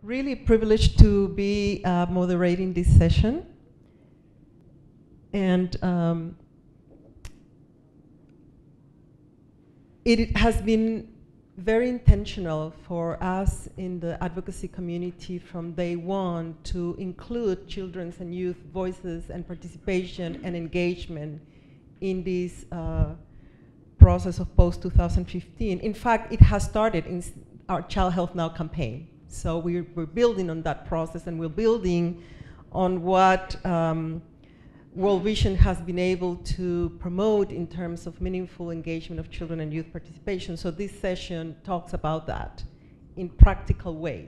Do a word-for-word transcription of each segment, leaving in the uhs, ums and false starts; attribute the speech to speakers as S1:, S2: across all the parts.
S1: really privileged to be uh, moderating this session. And um, it has been very intentional for us in the advocacy community from day one to include children's and youth voices and participation and engagement in this uh, process of post two thousand fifteen. In fact, it has started in our Child Health Now campaign. So we're, we're building on that process, and we're building on what um, World Vision has been able to promote in terms of meaningful engagement of children and youth participation. So this session talks about that in practical ways.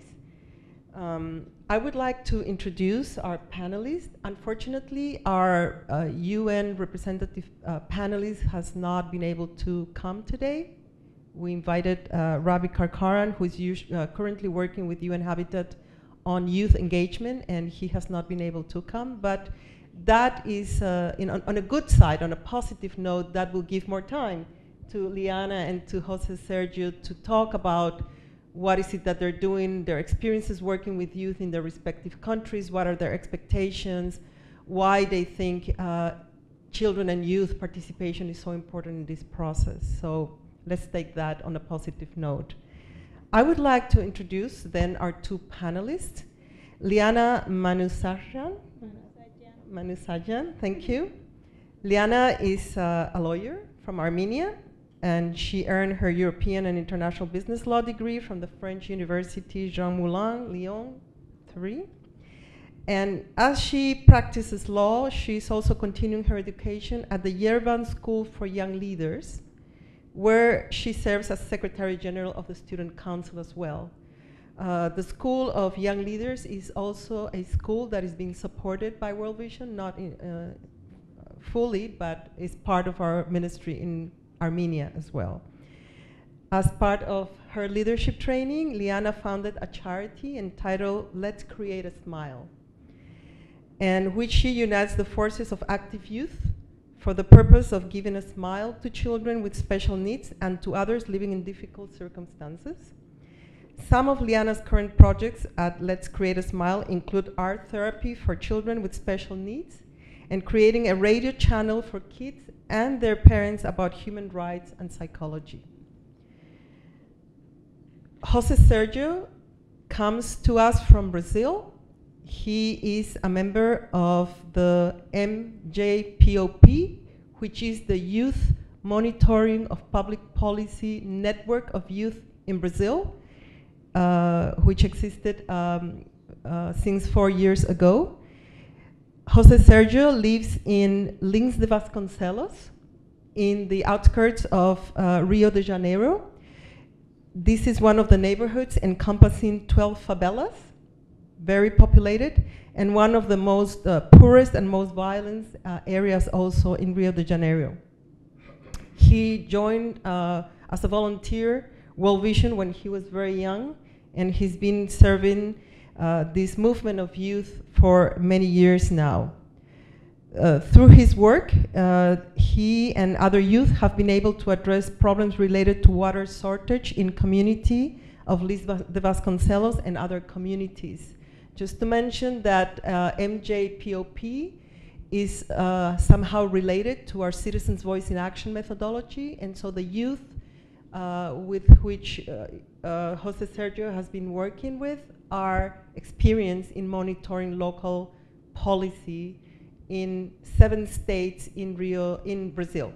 S1: Um, I would like to introduce our panelists. Unfortunately, our uh, U N representative uh, panelist has not been able to come today. We invited uh, Ravi Karkaran, who is uh, currently working with U N Habitat on youth engagement, and he has not been able to come. But that is, uh, in, on, on a good side, on a positive note, that will give more time to Liana and to Jose Sergio to talk about what is it that they're doing, their experiences working with youth in their respective countries, what are their expectations, why they think uh, children and youth participation is so important in this process. So let's take that on a positive note. I would like to introduce then our two panelists, Liana Manusarjan. Manusarjan, thank you. Liana is uh, a lawyer from Armenia, and she earned her European and International Business Law degree from the French University Jean Moulin, Lyon three. And as she practices law, she's also continuing her education at the Yerevan School for Young Leaders, where she serves as Secretary General of the Student Council as well. Uh, the School of Young Leaders is also a school that is being supported by World Vision, not in, uh, fully, but is part of our ministry in Armenia as well. As part of her leadership training, Liana founded a charity entitled Let's Create a Smile, and which she unites the forces of active youth for the purpose of giving a smile to children with special needs and to others living in difficult circumstances. Some of Liana's current projects at Let's Create a Smile include art therapy for children with special needs and creating a radio channel for kids and their parents about human rights and psychology. Jose Sergio comes to us from Brazil. He is a member of the M J P O P, which is the Youth Monitoring of Public Policy Network of Youth in Brazil, uh, which existed um, uh, since four years ago. Jose Sergio lives in Lins de Vasconcelos, in the outskirts of uh, Rio de Janeiro. This is one of the neighborhoods encompassing twelve favelas, very populated, and one of the most uh, poorest and most violent uh, areas also in Rio de Janeiro. He joined uh, as a volunteer World Vision when he was very young, and he's been serving uh, this movement of youth for many years now. Uh, through his work, uh, he and other youth have been able to address problems related to water shortage in community of Lins de Vasconcelos and other communities. Just to mention that uh, M J P O P is uh, somehow related to our Citizens' Voice in Action methodology, and so the youth uh, with which uh, uh, Jose Sergio has been working with are experienced in monitoring local policy in seven states in Rio, in Brazil.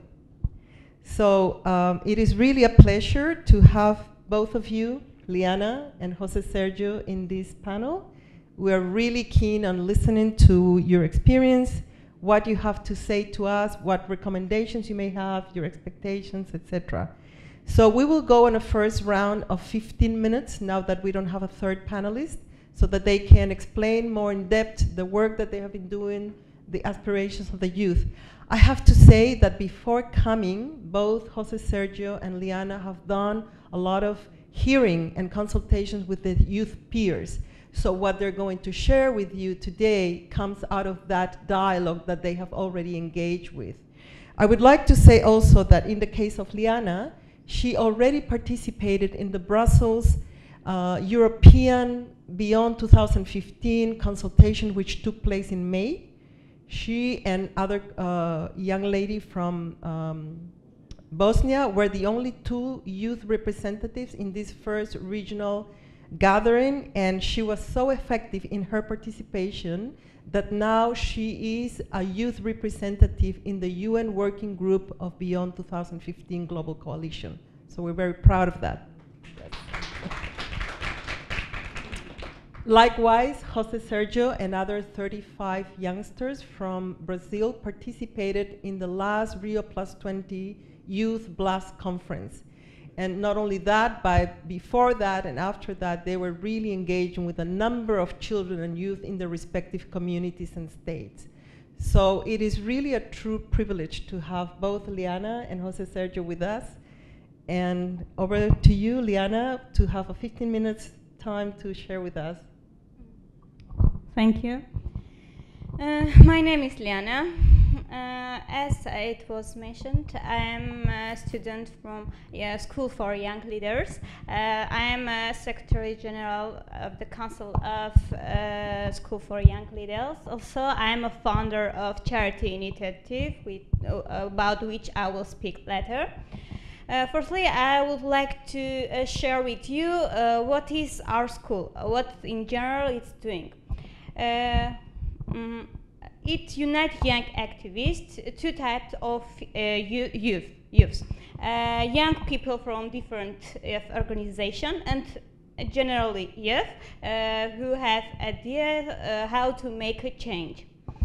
S1: So um, it is really a pleasure to have both of you, Liana and Jose Sergio, in this panel. We are really keen on listening to your experience, what you have to say to us, what recommendations you may have, your expectations, et cetera. So we will go on a first round of fifteen minutes now that we don't have a third panelist, so that they can explain more in depth the work that they have been doing, the aspirations of the youth. I have to say that before coming, both Jose Sergio and Liana have done a lot of hearing and consultations with the youth peers. So what they're going to share with you today comes out of that dialogue that they have already engaged with. I would like to say also that in the case of Liana, she already participated in the Brussels uh, European Beyond two thousand fifteen consultation, which took place in May, she and other uh, young lady from um, Bosnia were the only two youth representatives in this first regional gathering, and she was so effective in her participation that now she is a youth representative in the U N working group of Beyond two thousand fifteen Global Coalition. So we're very proud of that. Yes. Likewise, Jose Sergio and other thirty-five youngsters from Brazil participated in the last Rio Plus twenty Youth Blast Conference. And not only that, but before that and after that, they were really engaging with a number of children and youth in their respective communities and states. So it is really a true privilege to have both Liana and Jose Sergio with us. And over to you, Liana, to have a fifteen minutes time to share with us.
S2: Thank you. Uh, my name is Liana. Uh, as it was mentioned, I am a student from yeah, School for Young Leaders. Uh, I am a Secretary General of the Council of uh, School for Young Leaders. Also, I am a founder of charity initiative with, uh, about which I will speak later. Uh, firstly, I would like to uh, share with you uh, what is our school, uh, what in general it's doing. Uh, um, it unites young activists, two types of uh, youth, youths. Uh, young people from different youth organizations and generally youth uh, who have idea uh, how to make a change.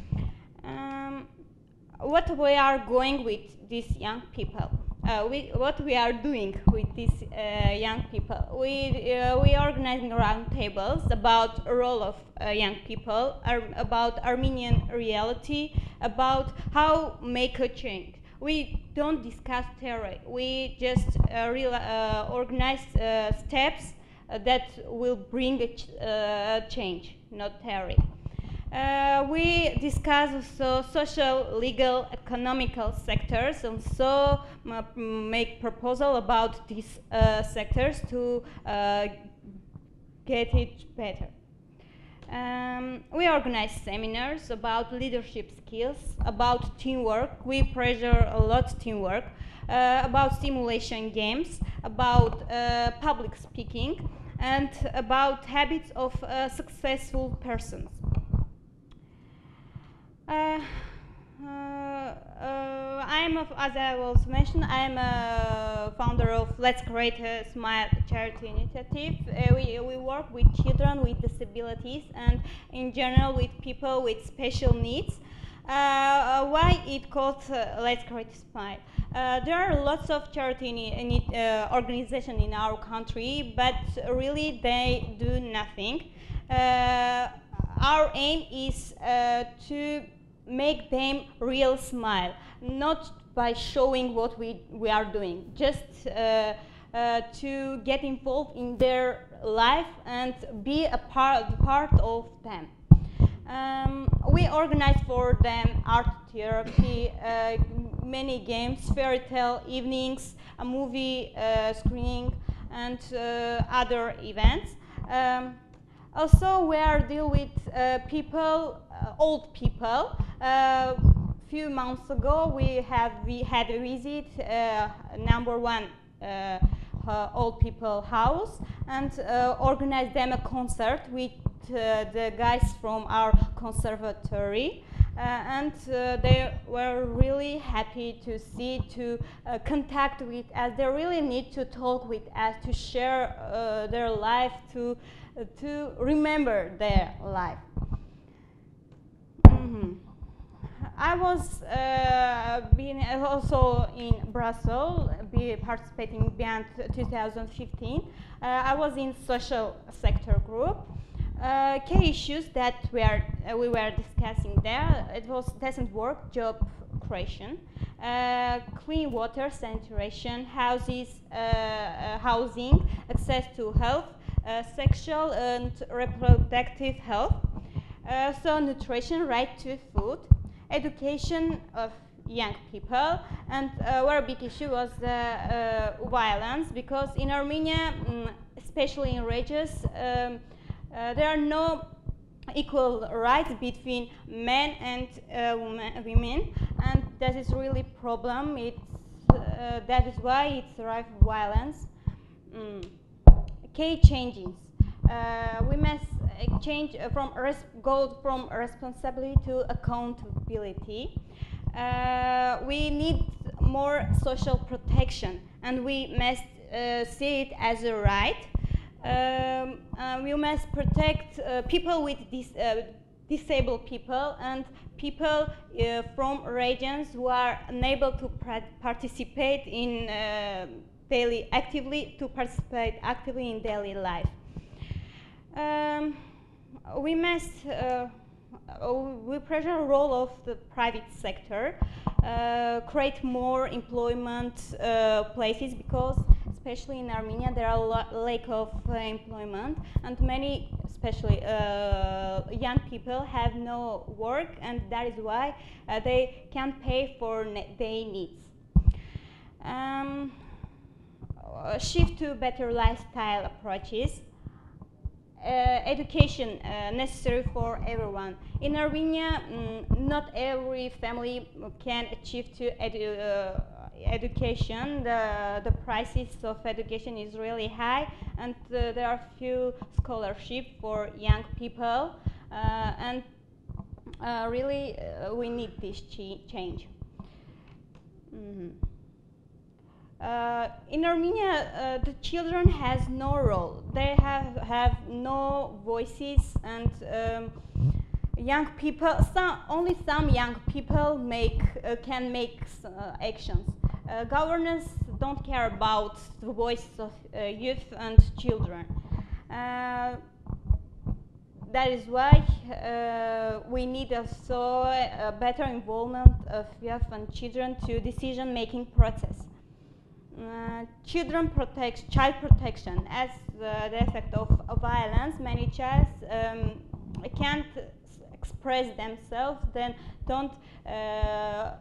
S2: Um, what we are going with these young people? Uh, we, what we are doing with these uh, young people, we uh, we are organizing roundtables about the role of uh, young people, ar about Armenian reality, about how make a change. We don't discuss theory. We just uh, real, uh, organize uh, steps uh, that will bring a ch uh, change, not theory. Uh, we discuss also social, legal, economical sectors, and so make proposal about these uh, sectors to uh, get it better. Um, we organize seminars about leadership skills, about teamwork. We pressure a lot teamwork, uh, about simulation games, about uh, public speaking, and about habits of uh, successful persons. Uh, uh, uh, I am, as I was mentioned, I am a founder of Let's Create a Smile charity initiative. Uh, we, we work with children with disabilities and in general with people with special needs. Uh, uh, why it called uh, Let's Create a Smile? Uh, there are lots of charity uh, organizations in our country, but really they do nothing. Uh, our aim is uh, to make them real smile, not by showing what we, we are doing, just uh, uh, to get involved in their life and be a part, part of them. Um, we organize for them art therapy, uh, many games, fairy tale evenings, a movie uh, screening, and uh, other events. Um, also, we are deal with uh, people, uh, old people. A uh, few months ago, we have we had a visit uh, number one uh, uh, old people house and uh, organized them a concert with uh, the guys from our conservatory. Uh, and uh, they were really happy to see, to uh, contact with us. They really need to talk with us, to share uh, their life, to, uh, to remember their life. Mm-hmm. I was uh, being also in Brussels, be participating beyond two thousand fifteen. Uh, I was in social sector group. Uh, key issues that we, are, uh, we were discussing there, it was decent work, job creation, uh, clean water, sanitation, houses, uh, uh, housing, access to health, uh, sexual and reproductive health, uh, so nutrition, right to food, education of young people, and uh, where a big issue was uh, uh, violence, because in Armenia, um, especially in regions, um, Uh, there are no equal rights between men and uh, women, and that is really a problem. It's, uh, that is why it's rife violence. Mm. Key changes. Uh, we must change uh, from go from responsibility to accountability. Uh, we need more social protection, and we must uh, see it as a right. Um, uh, we must protect uh, people with dis uh, disabled people and people uh, from regions who are unable to participate in uh, daily actively to participate actively in daily life. Um, we must uh, we pressure the role of the private sector, uh, create more employment uh, places, because especially in Armenia there are a lack of uh, employment, and many, especially uh, young people, have no work, and that is why uh, they can't pay for their needs. Um, shift to better lifestyle approaches. Uh, education uh, necessary for everyone. In Armenia, mm, not every family can achieve to edu uh, education. The, the prices of education is really high, and uh, there are few scholarships for young people, uh, and uh, really uh, we need this ch change. Mm-hmm. Uh, in Armenia, uh, the children has no role. They have, have no voices, and um, young people, some, only some young people make, uh, can make uh, actions. Uh, governments don't care about the voice of uh, youth and children. Uh, that is why uh, we need also a better involvement of youth and children to decision-making process. Uh, children protect, child protection. As uh, the effect of, of violence, many children um, can't express themselves, then don't, uh,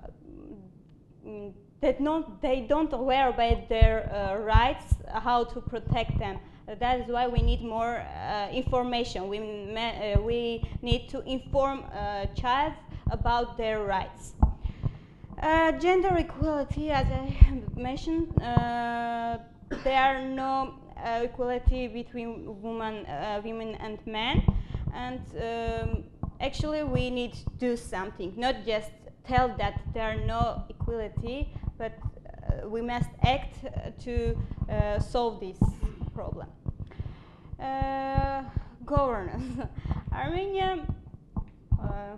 S2: they don't, they don't aware about their uh, rights, how to protect them. Uh, that is why we need more uh, information. We, uh, we need to inform uh, child about their rights. Uh, gender equality, as I mentioned, uh, there are no uh, equality between women, uh, women and men, and um, actually we need to do something, not just tell that there are no equality, but uh, we must act to uh, solve this problem. Uh, governance. Armenia. Uh,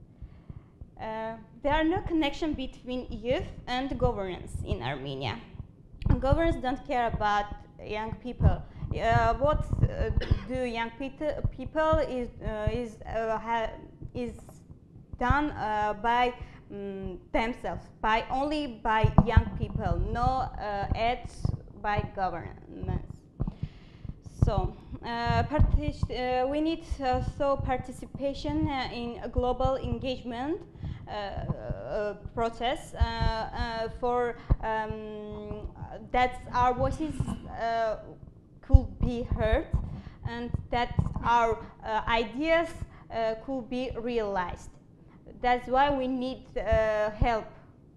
S2: Uh, there are no connection between youth and governance in Armenia. Governors don't care about young people. Uh, what uh, do young people is uh, is uh, ha is done uh, by um, themselves, by only by young people, no uh, aids by governments. So uh, uh, we need also participation uh, in a global engagement Uh, uh, process uh, uh, for um, that our voices uh, could be heard, and that our uh, ideas uh, could be realized. That's why we need uh, help.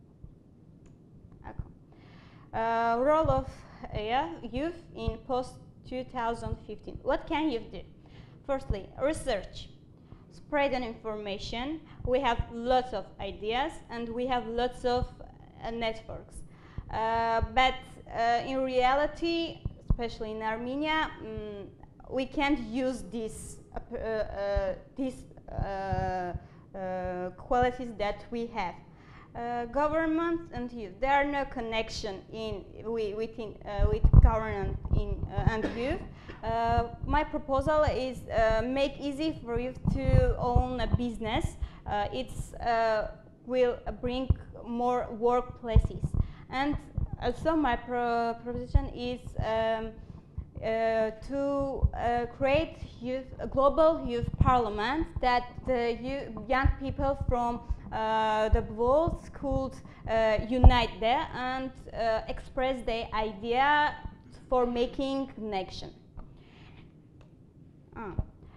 S2: Okay. Uh, role of uh, youth in post two thousand fifteen. What can youth do? Firstly, research. Spread an information. We have lots of ideas, and we have lots of uh, networks. Uh, but uh, in reality, especially in Armenia, um, we can't use these uh, uh, these uh, uh, qualities that we have. Uh, government and youth. There are no connection in we, within uh, with government in uh, and youth. Uh, my proposal is uh, make easy for you to own a business. Uh, it's uh, will bring more workplaces, and also my pro proposition is um, uh, to uh, create youth, a global youth parliament that the young people from uh, the world could uh, unite there and uh, express their idea for making connection.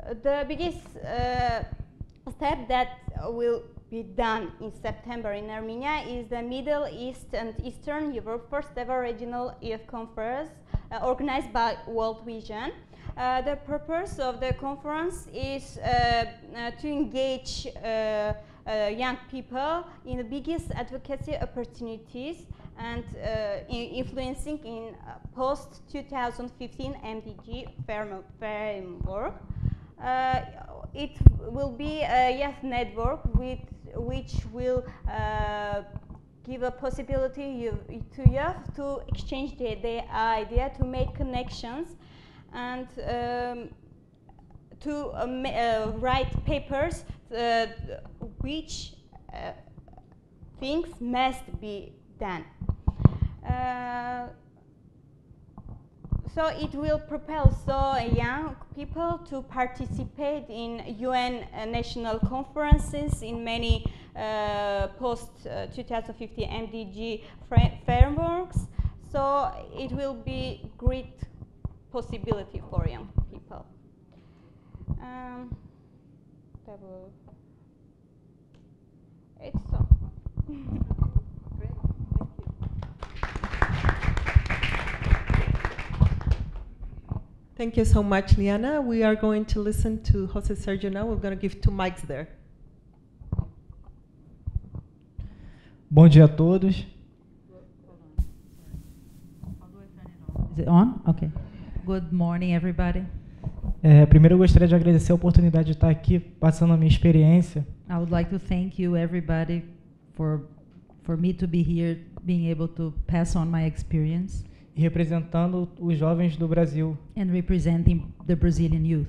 S2: the biggest uh, step that will be done in September in Armenia is the Middle East and Eastern Europe first ever regional youth conference uh, organized by World Vision. Uh, the purpose of the conference is uh, uh, to engage uh, uh, young people in the biggest advocacy opportunities and uh, in influencing in uh, post twenty fifteen M D G framework. Uh, it will be a youth network with which will uh, give a possibility you, to youth to exchange their, their idea, to make connections, and um, to uh, uh, write papers uh, which uh, things must be done. Uh, so it will propel so young people to participate in U N uh, national conferences in many uh, post uh, twenty fifteen M D G frameworks. So it will be great possibility for young people. Um, that will it's so.
S1: Great, thank you. Thank you so much, Liana. We are going to listen to Jose Sergio now. We're going to give two mics there.
S3: Bom dia a todos.
S4: Is it on? Okay. Good morning, everybody.
S3: É, primeiro eu gostaria de agradecer a oportunidade de estar aqui passando a minha experiência.
S4: I would like to thank you, everybody, for for me to be here, being able to pass on my experience.
S3: E representando os jovens do Brasil.
S4: And representing the Brazilian youth.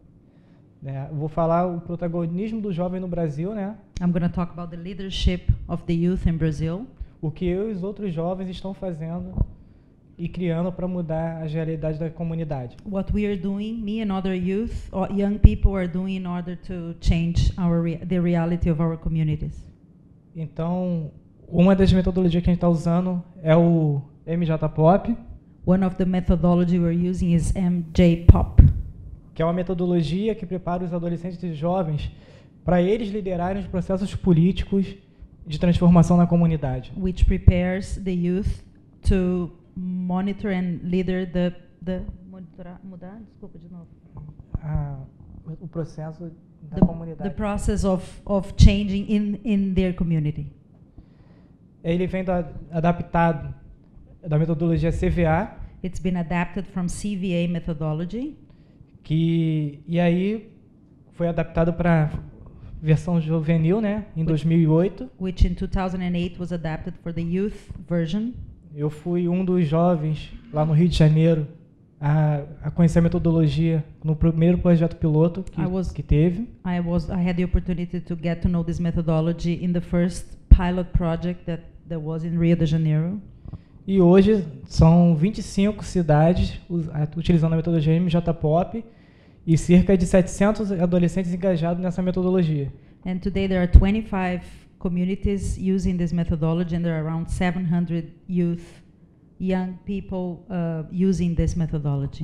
S3: É, vou falar o protagonismo do jovem no Brasil, né?
S4: I'm going to talk about the leadership of the youth in Brazil.
S3: O que eu e os outros jovens estão fazendo e criando para mudar as realidades da comunidade.
S4: What we are doing, me and other youth or young people are doing in order to change our re the reality of our communities.
S3: Então, uma das metodologias que a gente está usando é o M J Pop.
S4: One of the methodology we're using is M J Pop.
S3: Que é uma metodologia que prepara os adolescentes e jovens para eles liderarem os processos políticos de transformação na comunidade.
S4: Which prepares the youth to monitor and leader the the monitorar, mudar, desculpa de novo.
S3: Ah, o processo da
S4: the,
S3: comunidade.
S4: The process of of changing in in their community.
S3: Ele vem da, adaptado da metodologia C V A.
S4: It's been adapted from C V A methodology.
S3: Que e aí foi adaptado para versão juvenil, né, em dois mil e oito.
S4: Which in two thousand eight was adapted for the youth version.
S3: Eu fui um dos jovens lá no Rio de Janeiro a, a conhecer a metodologia no primeiro projeto piloto que,
S4: was,
S3: que teve.
S4: I was I had the opportunity to get to know this methodology in the first pilot project that there was in Rio de Janeiro.
S3: E hoje são vinte e cinco cidades utilizando a metodologia M J Pop e cerca de setecentos adolescentes engajados nessa metodologia.
S4: And today there are twenty-five communities using this methodology, and there are around seven hundred youth, young people uh, using this methodology.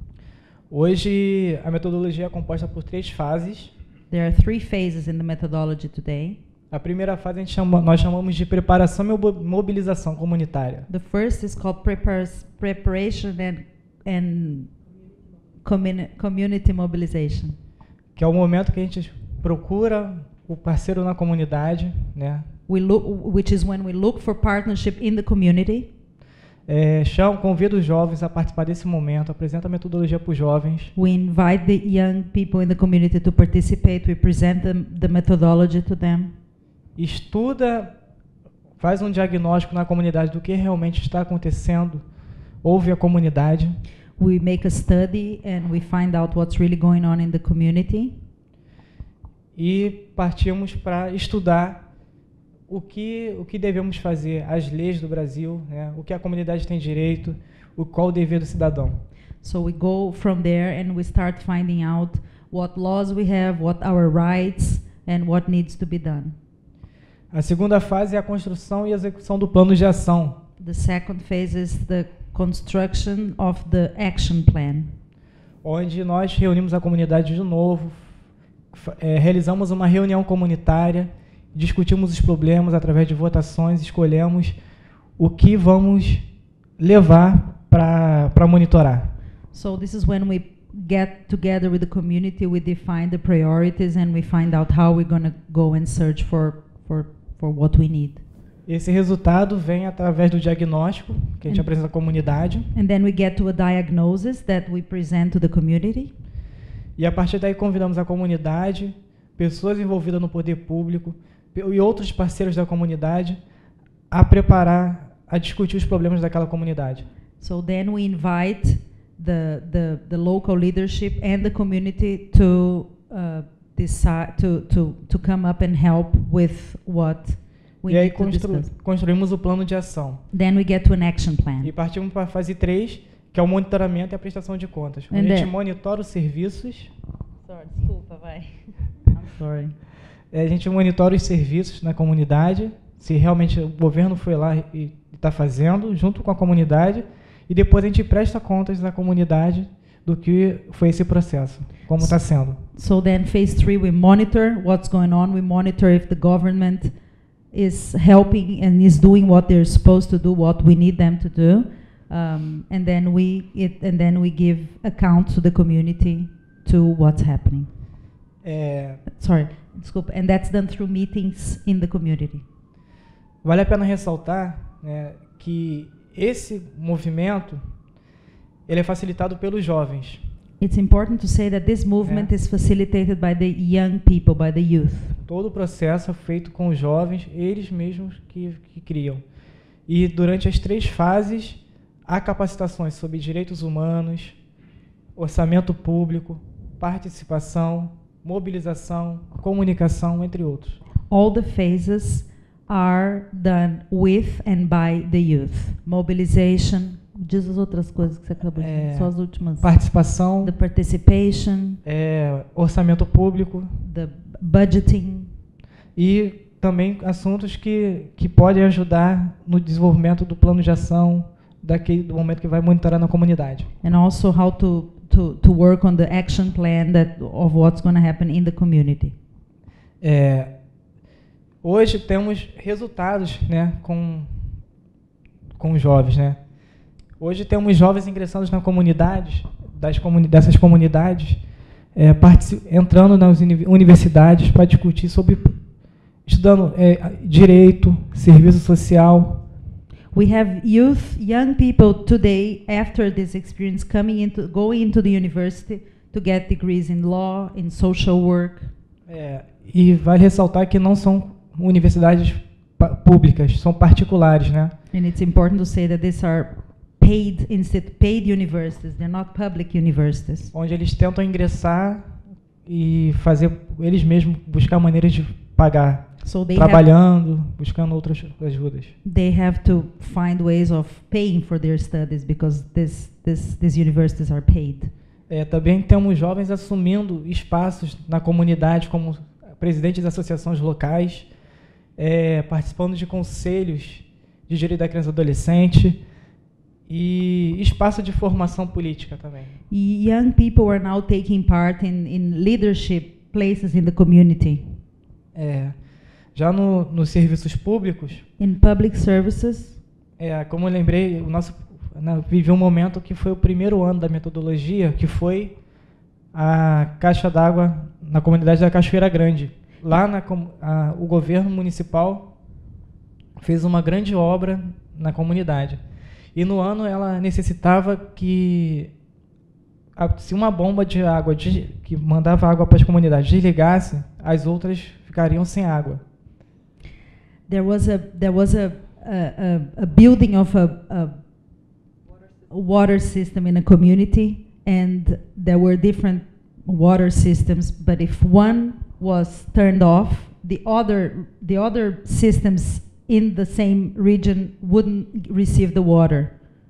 S3: Hoje a metodologia é composta por três fases.
S4: There are three phases in the methodology today.
S3: A primeira fase a gente chama, nós chamamos de preparação e mobilização comunitária.
S4: The first is called preparation and, and communi community mobilization.
S3: Que é o momento que a gente procura o parceiro na comunidade, né?
S4: We look, which is when we look for partnership in the community.
S3: É, chamo, convido os jovens a participar desse momento, apresenta a metodologia para os jovens.
S4: We invite the young people in the community to participate. We present them, the methodology to them.
S3: Estuda, faz um diagnóstico na comunidade do que realmente está acontecendo, ouve a comunidade.
S4: We make a study and we find out what's really going on in the community.
S3: E partimos para estudar o que o que devemos fazer, as leis do Brasil, né? O que a comunidade tem direito, o qual o dever do cidadão.
S4: So we go from there and we start finding out what laws we have, what our rights, and what needs to be done.
S3: A segunda fase é a construção e execução do plano de ação.
S4: The second phase is the construction of the action plan.
S3: onde nós reunimos a comunidade de novo, é, realizamos uma reunião comunitária, discutimos os problemas através de votações, escolhemos o que vamos levar para monitorar.
S4: So this is when we get together with the community, we define the priorities, and we find out how we're going to go and search for, for, for what we need.
S3: Esse resultado vem através do diagnóstico que a gente
S4: And-
S3: apresenta à comunidade,
S4: And then we get to a diagnosis that we present to the community.
S3: e a partir daí convidamos a comunidade, pessoas envolvidas no poder público pe- e outros parceiros da comunidade a preparar, a discutir os problemas daquela comunidade.
S4: So then we invite the, the, the local leadership and the community to uh, decide to, to, to come up and help with what we
S3: E aí
S4: need to
S3: constru-
S4: discuss.
S3: construímos o plano de ação.
S4: Then we get to an action plan.
S3: E partimos para a fase três, que é o monitoramento e a prestação de contas.
S4: And
S3: Onde a gente
S4: then-
S3: monitora os serviços,
S4: Sorry, desculpa, vai. I'm sorry.
S3: eh, a gente monitora os serviços na comunidade, se realmente o governo foi lá e está fazendo, junto com a comunidade, e depois a gente presta contas à comunidade do que foi esse processo, como está sendo.
S4: So then phase three, we monitor what's going on. We monitor if the government is helping and is doing what they're supposed to do, what we need them to do. Um, and then we it, and then we give account to the community to what's happening.
S3: É,
S4: Sorry, desculpa. And that's done through meetings in the community.
S3: vale a pena ressaltar, né, que esse movimento ele é facilitado pelos jovens.
S4: It's important to say that this movement
S3: Yeah.
S4: is facilitated by the young people, by the youth.
S3: Todo o processo é feito com os jovens, eles mesmos que, que criam. E durante as três fases, há capacitações sobre direitos humanos, orçamento público, participação, mobilização, comunicação, entre outros.
S4: All the phases are done with and by the youth. Mobilization, diz as outras coisas que você acabou de
S3: É,
S4: dizer, só as últimas.
S3: Participação,
S4: The participation,
S3: é, orçamento público
S4: the budgeting,
S3: e também assuntos que, que podem ajudar no desenvolvimento do plano de ação daquele, do momento que vai monitorar na comunidade.
S4: and also how to, to, to work on the action plan that, of what's going to happen in the community.
S3: É, hoje temos resultados, né, com, com os jovens, né? Hoje temos jovens ingressando na comunidade, das comuni dessas comunidades, é, partici- entrando nas uni universidades para discutir sobre, estudando é, direito, serviço social.
S4: We have youth, young people today, after this experience, coming into, going into the university to get degrees in law, in social work.
S3: É, e vale ressaltar que não são universidades pa- públicas, são particulares, né?
S4: And it's important to say that these are paid, instead paid universities. They're not public universities.
S3: Onde eles tentam ingressar e fazer eles mesmos buscar maneiras de pagar,
S4: So they have,
S3: trabalhando, buscando outras ajudas.
S4: they have to find ways of paying for their studies because this, this, these universities are paid.
S3: É, também temos jovens assumindo espaços na comunidade como presidentes de associações locais, é, participando de conselhos de direito da criança e adolescente e espaço de formação política também.
S4: Young people are now taking part in, in leadership places in the community.
S3: É, já no, nos serviços públicos,
S4: In public services,
S3: é, como eu lembrei, o nosso né, vivi um momento que foi o primeiro ano da metodologia, que foi a caixa d'água na comunidade da Cachoeira Grande. Lá na, com- a, o governo municipal fez uma grande obra na comunidade. E no ano ela necessitava que, a- se uma bomba de água de, que mandava água para as comunidades desligasse, as outras ficariam sem água.
S4: there was a there was a a, a, a building of a, a water system in a community, and there were different water systems. But if one was turned off, the other the other systems in the same region wouldn't receive the water.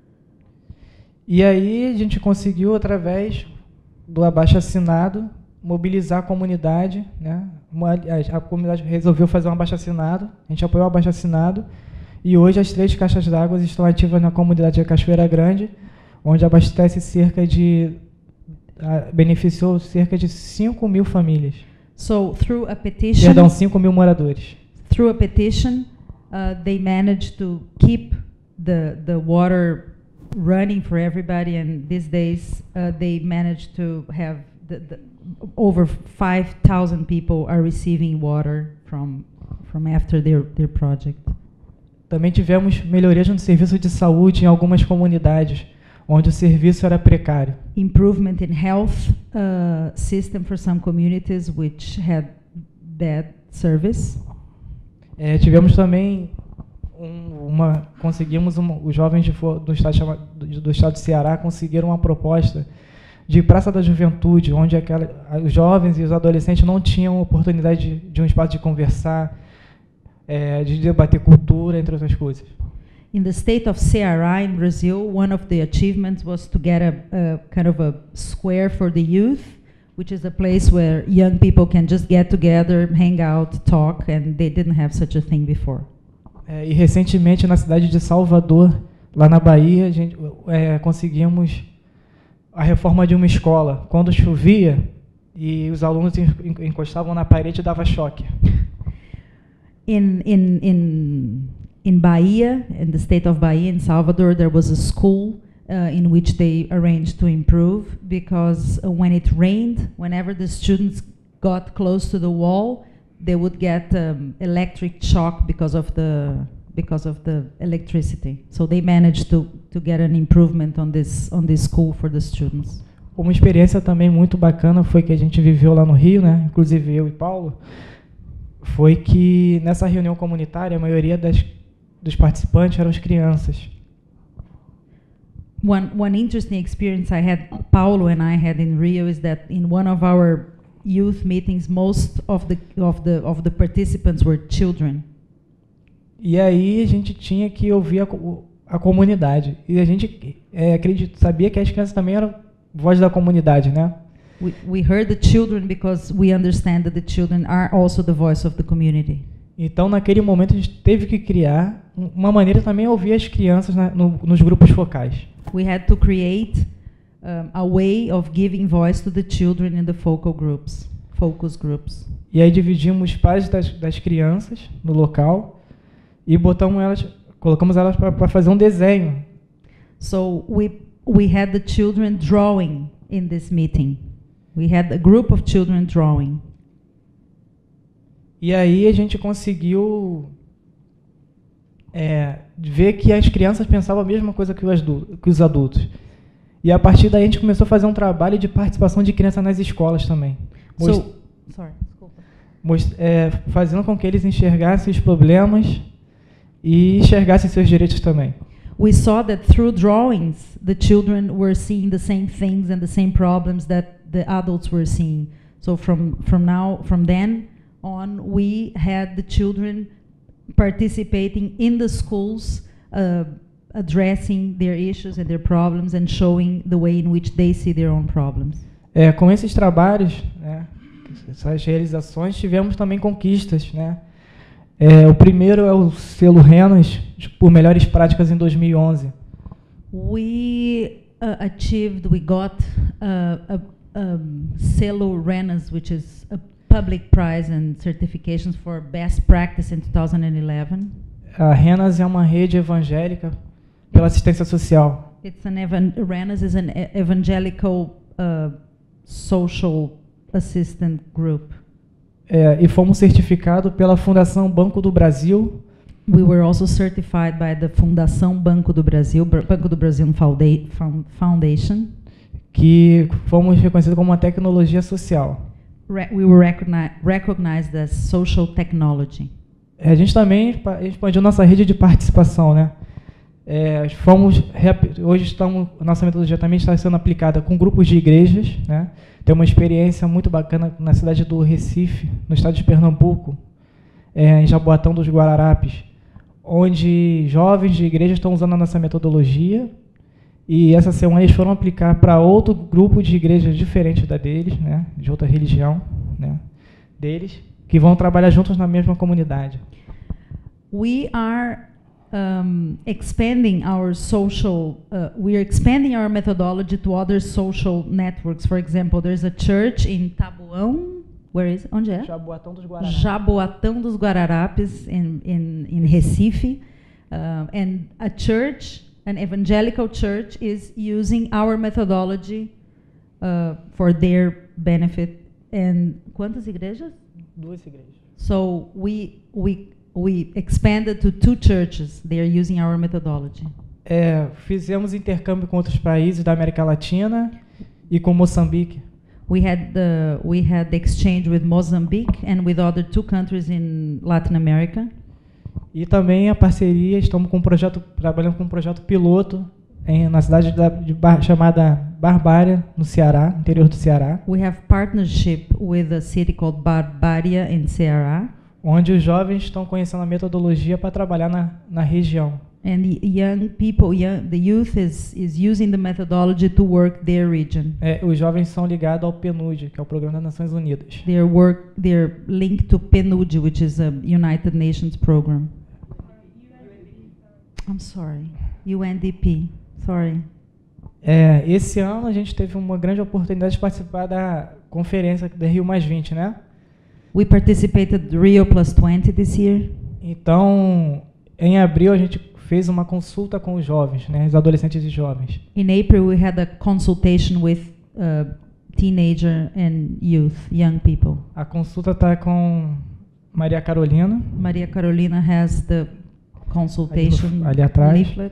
S3: E aí a gente conseguiu, através do abaixo-assinado, mobilizar a comunidade, né? Uma- a, a comunidade resolveu fazer um abaixo-assinado, a gente apoiou o abaixo-assinado, e hoje as três caixas d'água estão ativas na comunidade da Cachoeira Grande, onde abastece cerca de ah, beneficiou cerca de cinco mil famílias.
S4: So through a petition,
S3: Perdão, cinco mil moradores.
S4: through a petition, uh, they managed to keep the the water running for everybody, and these days uh, they managed to have the, the over five thousand people are receiving water from from after their their project.
S3: Também tivemos melhorias no serviço de saúde em algumas comunidades, onde o serviço era precário.
S4: Improvement in health uh, system for some communities which had bad service.
S3: É, tivemos também um, uma conseguimos uma, os jovens de, do, estado chama, do, do estado de Ceará conseguiram uma proposta de Praça da Juventude, onde aquela, os jovens e os adolescentes não tinham oportunidade de, de um espaço de conversar, é, de debater cultura, entre outras coisas.
S4: In the state of Ceará, in Brazil, one of the achievements was to get a, a kind of a square for the youth, which is a place where young people can just get together, hang out, talk, and they didn't have such a thing before.
S3: É, e recentemente na cidade de Salvador, lá na Bahia, a gente, é, conseguimos a reforma de uma escola. Quando chovia e os alunos encostavam na parede, dava choque.
S4: In in in in Bahia, in the state of Bahia, in Salvador, there was a school uh, in which they arranged to improve because uh, when it rained, whenever the students got close to the wall, they would get um, electric shock because of the because of the electricity. So they managed to to get an improvement on this on this school for the students.
S3: Uma experiência também muito bacana foi que a gente viveu lá no Rio, né? Inclusive eu e Paulo, foi que nessa reunião comunitária a maioria das dos participantes eram as crianças.
S4: One one interesting experience I had, Paulo and I had in Rio, is that in one of our youth meetings, most of the of the of the participants were children.
S3: E aí a gente tinha que ouvir a, a comunidade. E a gente é, acredito, sabia que as crianças também eram voz da comunidade, né?
S4: We we heard the children because we understand that the children are also the voice of the community.
S3: Então, naquele momento, a gente teve que criar uma maneira também de ouvir as crianças na, no, nos grupos focais.
S4: We had to create um, a way of giving voice to the children in the focal groups, focus groups.
S3: E aí dividimos pais das, das crianças no local e botamos elas, colocamos elas para fazer um desenho.
S4: So we we had the children drawing in this meeting. We had a group of children drawing.
S3: E aí a gente conseguiu é, ver que as crianças pensavam a mesma coisa que os, adultos, que os adultos. E a partir daí a gente começou a fazer um trabalho de participação de crianças nas escolas também. Most,
S4: So, sorry, desculpa.
S3: most, é, fazendo com que eles enxergassem os problemas e enxergassem seus direitos também.
S4: We saw that through drawings, the children were seeing the same things and the same problems that the adults were seeing. So from from now, from then on, we had the children participating in the schools, uh, addressing their issues and their problems and showing the way in which they see their own problems.
S3: É, com esses trabalhos, né, essas realizações, tivemos também conquistas, né? É, o primeiro é o selo Renas por melhores práticas em dois mil e onze.
S4: We uh, achieved, we got uh, a um, selo Renas, which is a public prize and certifications for best practice in two thousand eleven.
S3: A Renas é uma rede evangélica pela assistência social.
S4: It's an evan Renas is an e evangelical uh, social assistant group.
S3: É, e fomos certificados pela Fundação Banco do Brasil.
S4: We were also certified by the Fundação Banco do Brasil, Banco do Brasil Foundation.
S3: Que fomos reconhecidos como uma tecnologia social.
S4: Re we were recogni recognized as social technology.
S3: É, a gente também expandiu nossa rede de participação, né? É, fomos hoje estamos nossa metodologia também está sendo aplicada com grupos de igrejas, né? Tem uma experiência muito bacana na cidade do Recife, no estado de Pernambuco, é, em Jaboatão dos Guararapes, onde jovens de igreja estão usando a nossa metodologia e essa semana eles foram aplicar para outro grupo de igrejas diferente da deles, né? De outra religião, né? Deles, que vão trabalhar juntos na mesma comunidade.
S4: We are um, expanding our social, uh, we are expanding our methodology to other social networks. For example, there's a church in Taboão. Where is? Onde é?
S3: Jaboatão dos Guararapes.
S4: Jaboatão dos Guararapes in in in Recife, uh, and a church, an evangelical church, is using our methodology uh, for their benefit. And quantas igrejas?
S3: Duas igrejas.
S4: So we we we expanded to two churches. They are using our methodology.
S3: É, fizemos intercâmbio com outros países da América Latina e com Moçambique.
S4: We had the we had the exchange with Mozambique and with other two countries in Latin America.
S3: E também a parceria, estamos com um projeto, trabalhando com um projeto piloto em, na cidade da, de Bar, chamada Barbária, no Ceará, interior do Ceará.
S4: We have partnership with a city called Barbaria in Ceará,
S3: onde os jovens estão conhecendo a metodologia para trabalhar na, na região.
S4: and the young people, young, the youth is is using the methodology to work their region.
S3: É, os jovens são ligados ao P N U D, que é o Programa das Nações Unidas.
S4: Their work, they're linked to P N U D, which is a United Nations program. I'm sorry, U N D P. Sorry.
S3: É, esse ano a gente teve uma grande oportunidade de participar da conferência da Rio Mais vinte, né?
S4: We participated Rio Plus twenty this year.
S3: Então, em abril a gente fez uma consulta com os jovens, né, os adolescentes e jovens.
S4: In April, we had a consultation with uh, teenager and youth, young people.
S3: A consulta está com Maria Carolina.
S4: Maria Carolina has the consultation
S3: ali, no, ali atrás.
S4: leaflet.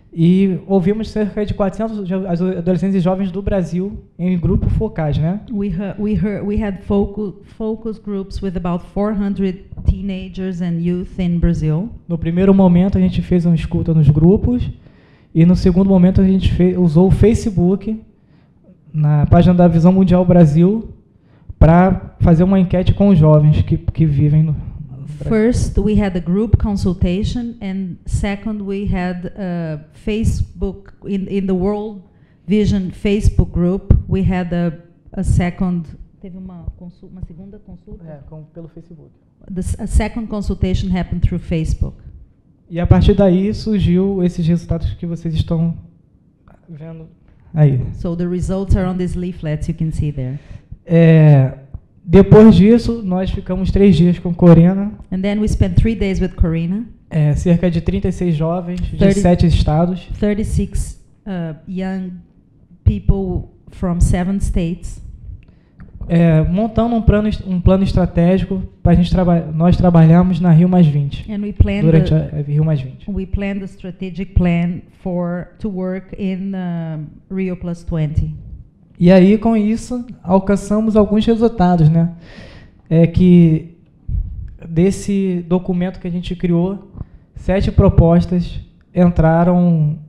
S3: E ouvimos cerca de quatrocentos adolescentes e jovens do Brasil em grupo focais, né?
S4: We heard, we heard, we had focus focus groups with about four hundred teenagers and youth in Brazil.
S3: No primeiro momento a gente fez uma escuta nos grupos e no segundo momento a gente fez, usou o Facebook na página da Visão Mundial Brasil para fazer uma enquete com os jovens que que vivem no
S4: First, we had a group consultation, and second, we had a Facebook in in the World Vision Facebook group. We had a a second. Teve uma consulta, uma segunda consulta.
S3: É, com, pelo Facebook.
S4: The, a second consultation happened through Facebook.
S3: E a partir daí surgiu esses resultados que vocês estão vendo aí.
S4: So the results are on these leaflets you can see there.
S3: É, depois disso, nós ficamos três dias com Corina.
S4: And then we spent three days with Corina.
S3: É, cerca de trinta e seis jovens de
S4: thirty,
S3: sete estados.
S4: thirty-six uh, young people from seven states.
S3: É, montando um plano, um plano estratégico para a gente trabalhar. Nós trabalhamos na Rio Mais vinte.
S4: And we planned
S3: durante
S4: the,
S3: a, a Rio Mais vinte.
S4: We planned a strategic plan for to work in uh, Rio Plus twenty.
S3: E aí, com isso, alcançamos alguns resultados, né? É que desse documento que a gente criou, sete propostas entraram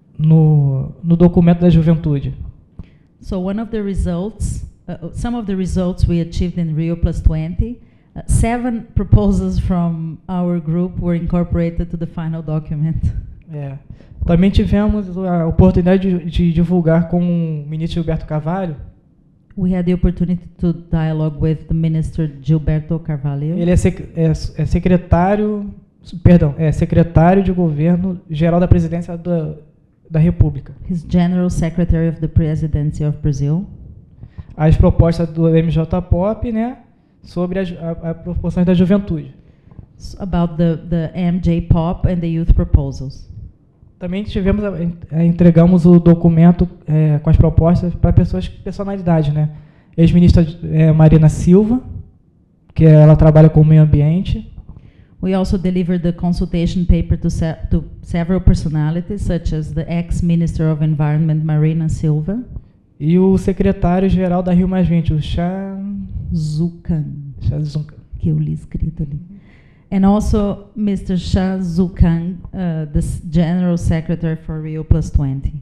S3: no, no documento da juventude.
S4: So one of the results, uh, some of the results we achieved in Rio Plus twenty, uh, seven proposals from our group were incorporated to the final document.
S3: É. Também tivemos a oportunidade de, de divulgar com o ministro Gilberto Carvalho.
S4: We had the opportunity to dialogue with the minister Gilberto Carvalho.
S3: Ele é, sec, é, é secretário, perdão, é secretário de governo geral da presidência da, da República.
S4: He's General Secretary of the Presidency of Brazil.
S3: As propostas do M J Pop, né, sobre as a, a proporções da juventude.
S4: About the the M J Pop and the youth proposals.
S3: Também tivemos, é, entregamos o documento é, com as propostas para pessoas, personalidade, né? Ex-ministra é, Marina Silva, que ela trabalha com o meio ambiente.
S4: We also delivered the consultation paper to, se to several personalities, such as the ex-minister of Environment Marina Silva.
S3: E o secretário-geral da Rio Mais vinte, o Chan
S4: Zucan.
S3: Chan Zucan.
S4: Que eu li escrito ali. And also Mister Chan Zucan, uh, the General Secretary for Rio Plus twenty.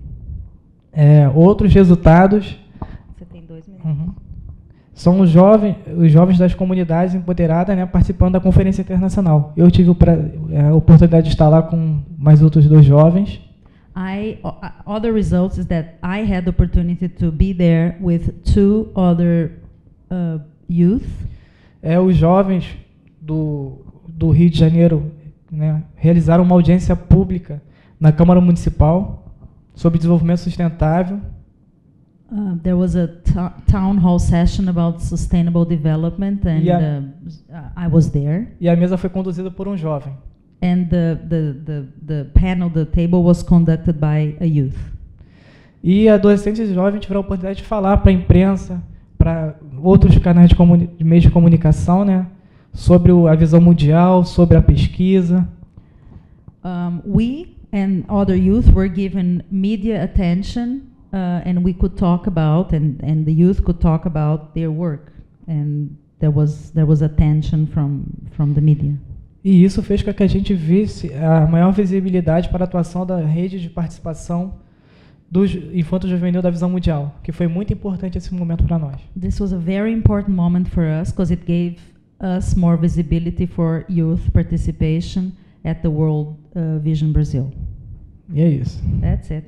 S3: É, outros resultados.
S4: Você tem dois minutos.
S3: Uhum. São os jovens, os jovens das comunidades empoderadas, né, participando da conferência internacional. Eu tive o pra, a oportunidade de estar lá com mais outros dois jovens.
S4: I, uh, other results is that I had the opportunity to be there with two other uh, youth.
S3: É, os jovens do, do Rio de Janeiro, né, realizaram uma audiência pública na Câmara Municipal sobre desenvolvimento sustentável.
S4: Uh, there was a town hall session about sustainable development, and
S3: a,
S4: uh, I was there.
S3: E a mesa foi conduzida por um jovem.
S4: And the, the, the, the panel, the table was conducted by a youth.
S3: E adolescentes e jovens tiveram a oportunidade de falar para a imprensa, para outros canais de, de meios de comunicação, né, sobre o, a visão mundial, sobre a pesquisa.
S4: Um, we and other youth were given media attention, uh, and we could talk about, and, and the youth could talk about their work, and there was there was attention from from the media.
S3: E isso fez com que a gente visse a maior visibilidade para a atuação da rede de participação do infanto-juvenil da visão mundial, que foi muito importante esse momento para nós.
S4: This was a very important moment for us because it gave us more visibility for youth participation at the World uh, Vision Brazil.
S3: E é isso.
S4: That's it.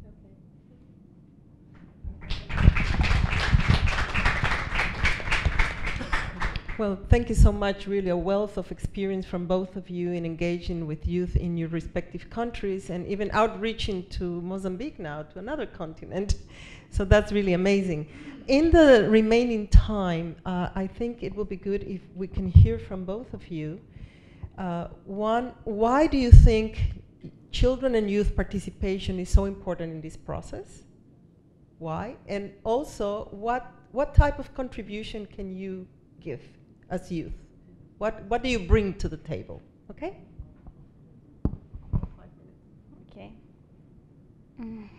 S1: Well, thank you so much. Really a wealth of experience from both of you in engaging with youth in your respective countries and even outreaching to Mozambique now, to another continent. So that's really amazing. In the remaining time, uh, I think it will be good if we can hear from both of you. Uh, one, why do you think children and youth participation is so important in this process? Why? And also, what, what type of contribution can you give as youth? What, what do you bring to the table? Okay?
S2: Okay. Mm.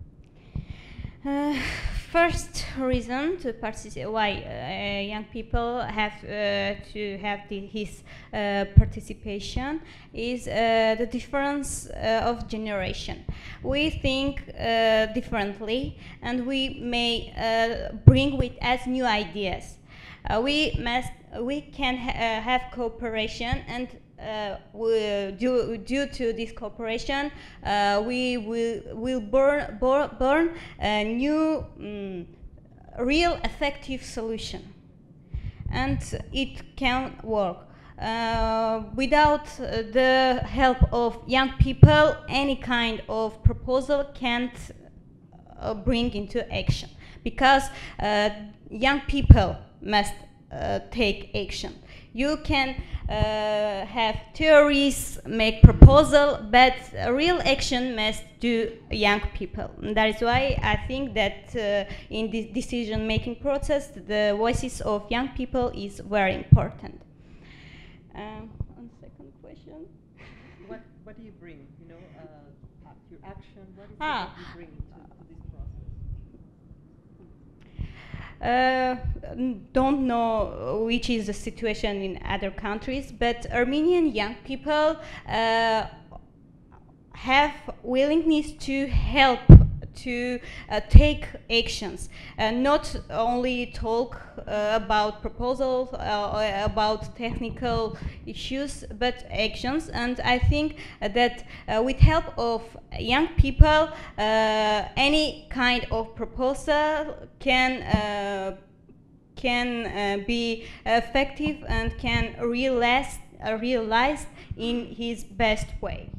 S2: Uh, first reason to participate, why uh, young people have uh, to have the, his uh, participation is uh, the difference uh, of generation. We think uh, differently, and we may uh, bring with us new ideas. Uh, we must, we can ha uh, have cooperation, and uh, we, due, due to this cooperation, uh, we will, will burn, burn, burn a new, um, real effective solution. And it can work. Uh, without uh, the help of young people, any kind of proposal can't uh, bring into action, because uh, young people must uh, take action. You can uh, have theories, make proposal, but real action must do young people. And that is why I think that uh, in this decision-making process, the voices of young people is very important. Um, on second question.
S1: What, what do you bring? You know, uh, your action. What is
S2: ah.
S1: it that you bring to, to this process?
S2: Uh, don't know which is the situation in other countries, but Armenian young people uh, have willingness to help, to uh, take actions, uh, not only talk uh, about proposals, uh, about technical issues, but actions. And I think uh, that uh, with help of young people, uh, any kind of proposal can uh, can uh, be effective and can realize, uh, realized in his best way.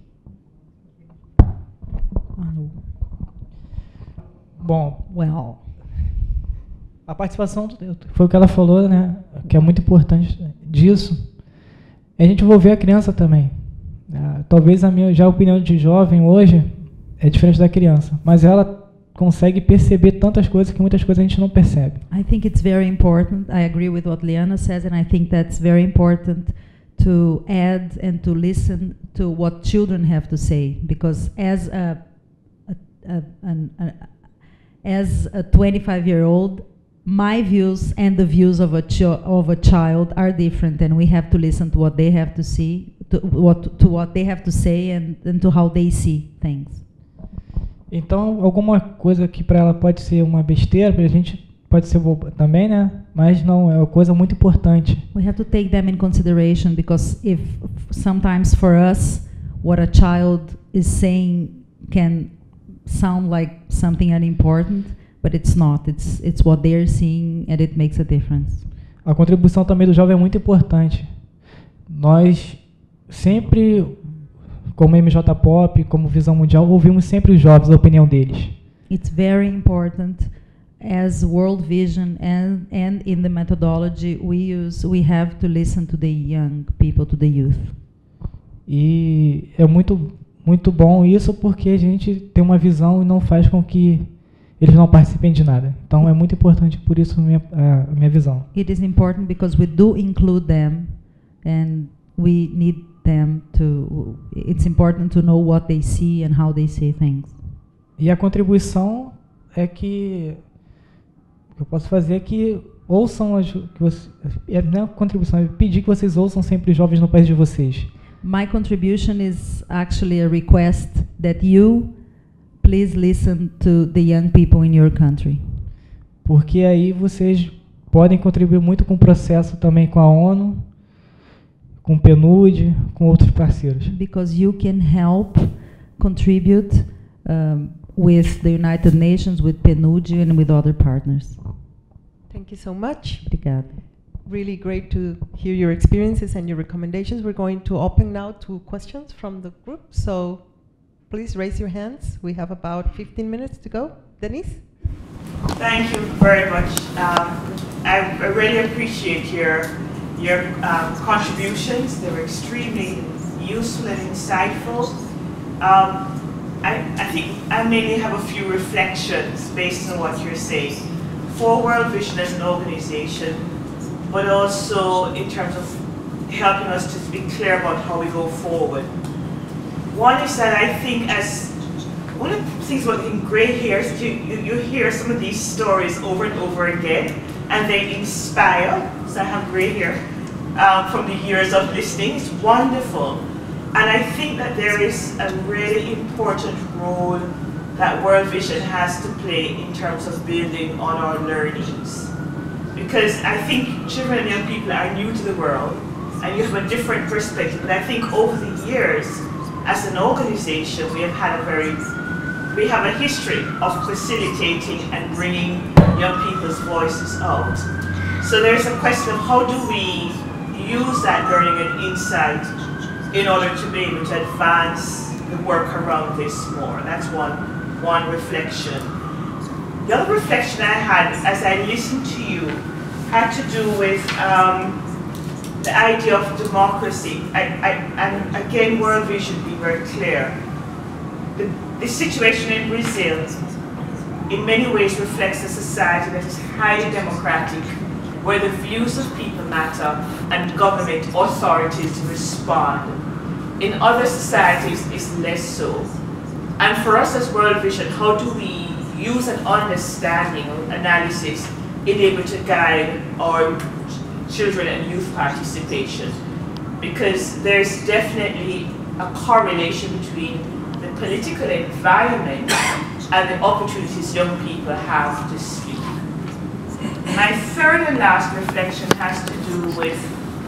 S3: Bom,
S4: Well,
S3: a participação, foi o que ela falou, né, que é muito importante disso, é a gente envolver a criança também. Ah, talvez a minha já a opinião de jovem hoje é diferente da criança, mas ela consegue perceber tantas coisas que muitas coisas a gente não percebe.
S4: I think it's very important. I agree with what Liana says, and I think that's very important to add and to listen to what children have to say, because as a, a, a, an, a as a twenty-five-year-old, my views and the views of a of a child are different, and we have to listen to what they have to see, to what to what they have to say, and, and to how they see things.
S3: Então, alguma coisa que para ela pode ser uma besteira, para a gente pode ser boba também, né? Mas não, é uma coisa muito importante.
S4: We have to take them in consideration, because if sometimes for us what a child is saying can sound like something unimportant, but it's not. It's it's what they're seeing, and it makes a difference.
S3: A contribuição também do jovem é muito importante. Nós sempre, como M J Pop, como Visão Mundial, ouvimos sempre os jovens, a opinião deles.
S4: It's very important as World Vision and, and in the methodology we use, we have to listen to the young people, to the youth.
S3: E é muito, muito bom isso porque a gente tem uma visão e não faz com que eles não participem de nada. Então é muito importante, por isso minha, a minha visão.
S4: It is important because we do include them and we need them to, it's important to know what they see and how they see things.
S3: E a contribuição é que o que eu posso fazer é que ouçam as que você, é, não é contribuição, é pedir que vocês ouçam sempre os jovens no país de vocês.
S4: My contribution is actually a request that you please listen to the young people in your country.
S3: Porque aí vocês podem contribuir muito com o processo também com a ONU, com o P N U D, com outros parceiros.
S4: Because you can help contribute um, with the United Nations, with P N U D and with other partners.
S1: Thank you so much.
S4: Obrigada.
S1: Really great to hear your experiences and your recommendations. We're going to open now to questions from the group. So please raise your hands. We have about fifteen minutes to go. Denise?
S5: Thank you very much. Um, I, I really appreciate your, your um, contributions. They were extremely useful and insightful. Um, I, I think I mainly have a few reflections based on what you're saying. For World Vision as an organization, but also in terms of helping us to be clear about how we go forward. One is that I think as, one of the things about in gray hairs, you, you, you hear some of these stories over and over again, and they inspire, so I have gray hair, um, from the years of listening. It's wonderful. And I think that there is a really important role that World Vision has to play in terms of building on our learnings. Because I think children and young people are new to the world, and you have a different perspective. But I think over the years, as an organization, we have had a very, we have a history of facilitating and bringing young people's voices out. So there's a question of how do we use that learning and insight in order to be able to advance the work around this more. That's one, one reflection. The other reflection I had as I listened to you had to do with um, the idea of democracy. I, I, and again, World Vision being very clear. The, the situation in Brazil in many ways reflects a society that is highly democratic, where the views of people matter and government authorities respond. In other societies, it's less so. And for us as World Vision, how do we use an understanding or analysis in able to guide our children and youth participation? Because there's definitely a correlation between the political environment and the opportunities young people have to speak. My third and last reflection has to do with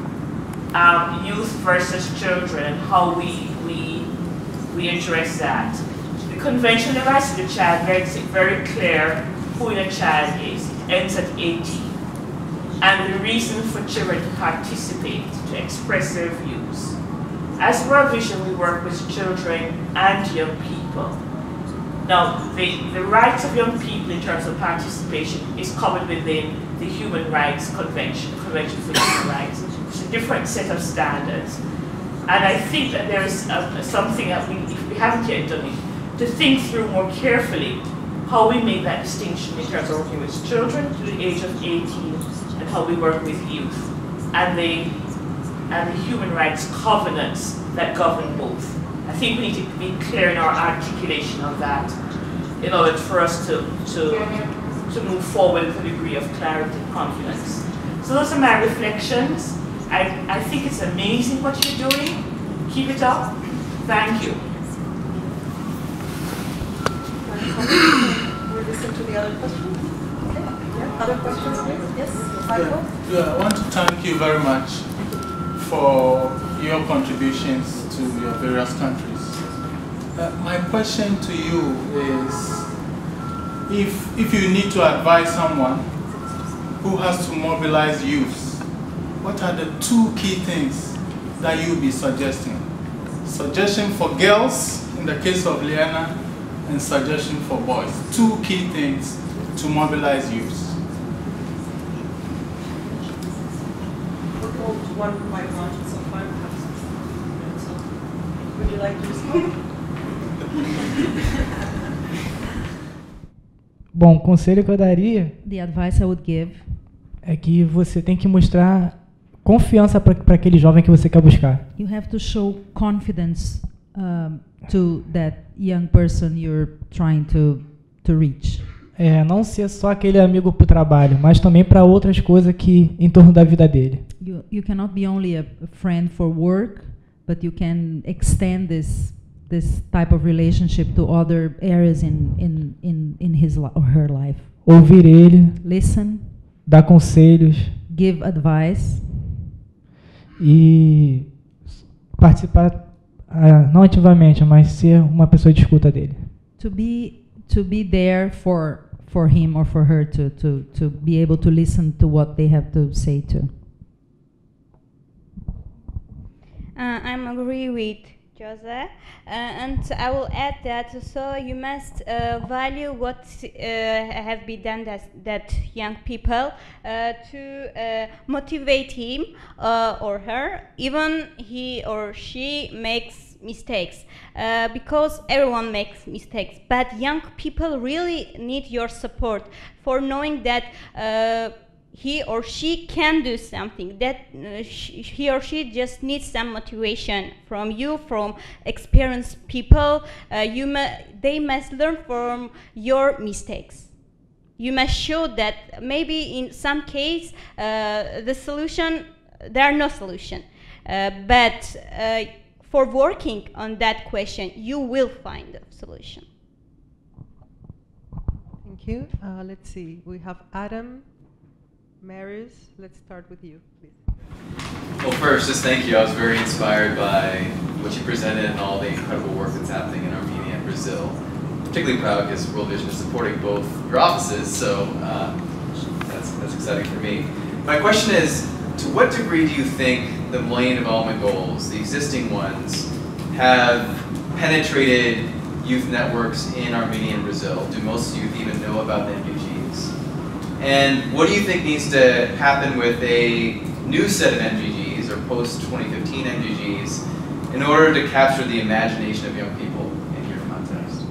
S5: um, youth versus children and how we, we, we address that. The Convention on the Rights of the Child makes it very clear who a child is. It ends at eighteen. And the reason for children to participate, to express their views. As World Vision, we work with children and young people. Now, the, the rights of young people in terms of participation is covered within the Human Rights Convention, Convention for Human Rights. It's a different set of standards. And I think that there is a, something that we, if we haven't yet done it, to think through more carefully how we make that distinction in terms of working with children to the age of eighteen and how we work with youth and the, and the human rights covenants that govern both. I think we need to be clear in our articulation of that in order for us to, to, to move forward with a degree of clarity and confidence. So those are my reflections. I, I think it's amazing what you're doing. Keep it up. Thank you.
S1: We'll listen to the other questions. Okay. Yeah. Other questions, please? Yes, Michael?
S6: Yeah, yeah, I want to thank you very much for your contributions to your various countries. Uh, my question to you is, if, if you need to advise someone who has to mobilize youth, what are the two key things that you will be suggesting? Suggestion for girls, in the case of Liana, and suggestion for boys. Two key things to mobilize youth.
S1: We'll go one by one, so far we have some minutes. So, would you like to respond?
S3: Bom, o conselho que eu daria
S4: The advice I would give
S3: é que você tem que mostrar confiança para aquele jovem que você quer buscar.
S4: you have to show confidence um, to that young person you're trying to to reach.
S3: É, não ser só aquele amigo para o trabalho, mas também para outras coisas que em torno da vida dele.
S4: You you cannot be only a, a friend for work, but you can extend this this type of relationship to other areas in in in in his li- or her life.
S3: Ouvir ele,
S4: Listen,
S3: dar conselhos
S4: give advice,
S3: e participar, ah, não ativamente, mas ser uma pessoa de escuta dele.
S4: to be to be there for for him or for her to to to be able to listen to what they have to say to.
S2: Uh, I'm agree with Jose, uh, and I will add that so you must uh, value what uh, have been done that, that young people uh, to uh, motivate him uh, or her, even he or she makes mistakes, uh, because everyone makes mistakes, but young people really need your support for knowing that uh, he or she can do something, that uh, sh- he or she just needs some motivation from you, from experienced people. Uh, you mu- they must learn from your mistakes. You must show that maybe in some case uh, the solution, there are no solution, uh, but uh, for working on that question, you will find a solution.
S1: Thank you. Uh, let's see. We have Adam, Marius. Let's start with you, please.
S7: Well, first, just thank you. I was very inspired by what you presented and all the incredible work that's happening in Armenia and Brazil. Particularly proud because World Vision is supporting both your offices, so uh, that's, that's exciting for me. My question is, to what degree do you think the Millennium Development Goals, the existing ones, have penetrated youth networks in Armenia and Brazil? Do most youth even know about the M D Gs? And what do you think needs to happen with a new set of M D Gs, or post twenty fifteen M D Gs, in order to capture the imagination of young people in your context?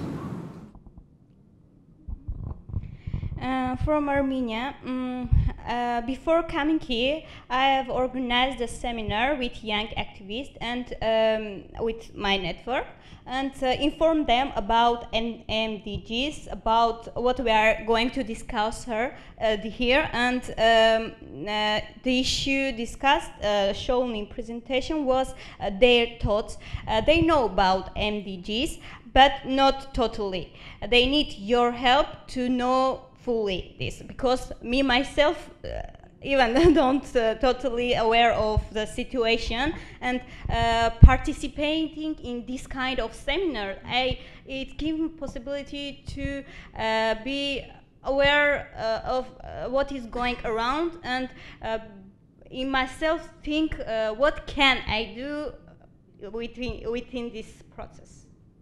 S2: Uh, from Armenia, um, uh, before coming here, I have organized a seminar with young activists and um, with my network, and uh, informed them about M D Gs, about what we are going to discuss here, uh, here, and um, uh, the issue discussed, uh, shown in presentation, was uh, their thoughts. Uh, they know about M D Gs, but not totally. They need your help to know fully this, because me myself uh, even don't uh, totally aware of the situation, and uh, participating in this kind of seminar, I, it gives me possibility to uh, be aware uh, of uh, what is going around, and uh, in myself think uh, what can I do within, within this process.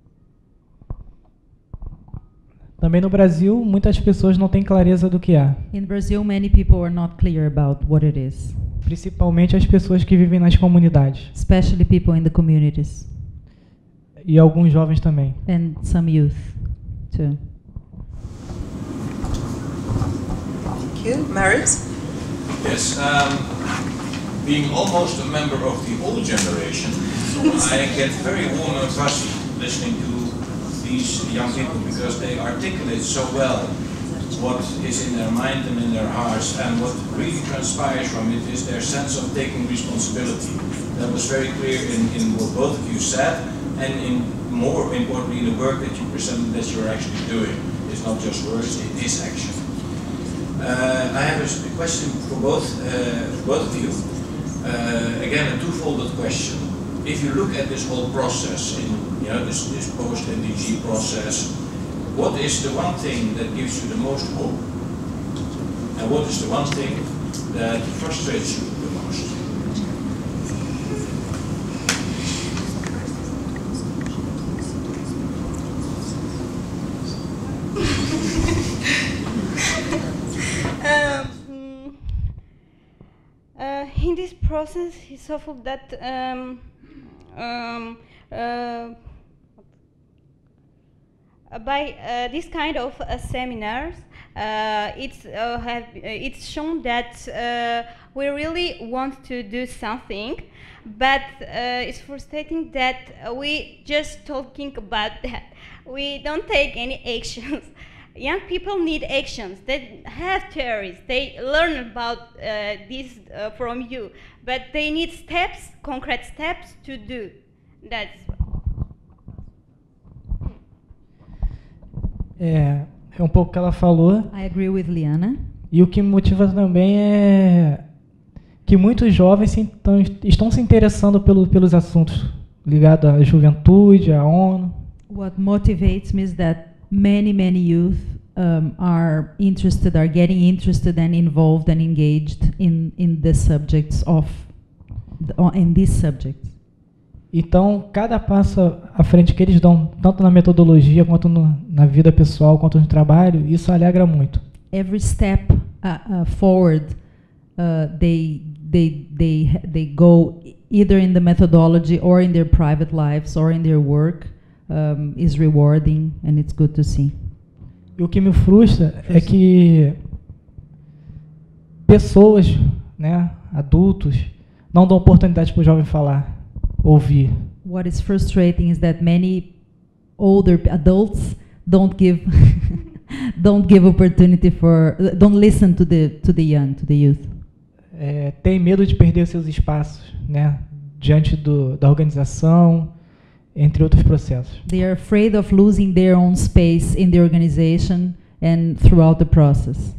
S3: Também no Brasil, muitas pessoas não têm clareza do que há.
S4: In Brazil, many people are not clear about what it is,
S3: Principalmente as pessoas que vivem nas comunidades.
S4: especially people in the communities
S3: E alguns jovens também.
S4: and some youth too.
S1: Thank you. Marius?
S8: Yes, um, being almost a member of the old generation, I get very warm and fuzzy listening to these young people, because they articulate so well what is in their mind and in their hearts, and what really transpires from it is their sense of taking responsibility. That was very clear in, in what both of you said, and in more importantly, the work that you presented that you're actually doing. It's not just words, it is action. Uh, I have a question for both, uh, both of you. Uh, again, a two-folded question. If you look at this whole process, in you know this, this post-M D G process, what is the one thing that gives you the most hope? And what is the one thing that frustrates you the most?
S2: in this process, it's awful that um, um, uh, by uh, this kind of uh, seminars, uh, it's uh, have uh, it's shown that uh, we really want to do something, but uh, it's frustrating that uh, we just talking about that. We don't take any actions. Young people need actions. They have theories. They learn about uh, this uh, from you, but they need steps, concrete steps to do. That's.
S3: É, é um pouco o que ela falou.
S4: I agree with Liana.
S3: E o que me motiva também é que muitos jovens se, estão, estão se interessando pelo, pelos assuntos ligados à juventude, à ONU.
S4: What motivates me is that many, many youth um, are interested, are getting interested and involved and engaged in, in the subjects of, the, in these subjects.
S3: Então, cada passo à frente que eles dão, tanto na metodologia quanto no, na vida pessoal, quanto no trabalho, isso alegra muito.
S4: Every step uh, uh, forward, uh, they they they they go either in the methodology or in their private lives or in their work um, is rewarding, and it's good to see.
S3: E o que me frustra é que pessoas, né, adultos, não dão oportunidade para o jovem falar. Ouvir.
S4: What is frustrating is that many older adults don't give don't give opportunity for don't listen to the to the young, to the youth.
S3: É, tem medo de perder seus espaços, né, diante do, da organização, entre outros processos.
S4: They are afraid of losing their own space in the organization and throughout the process.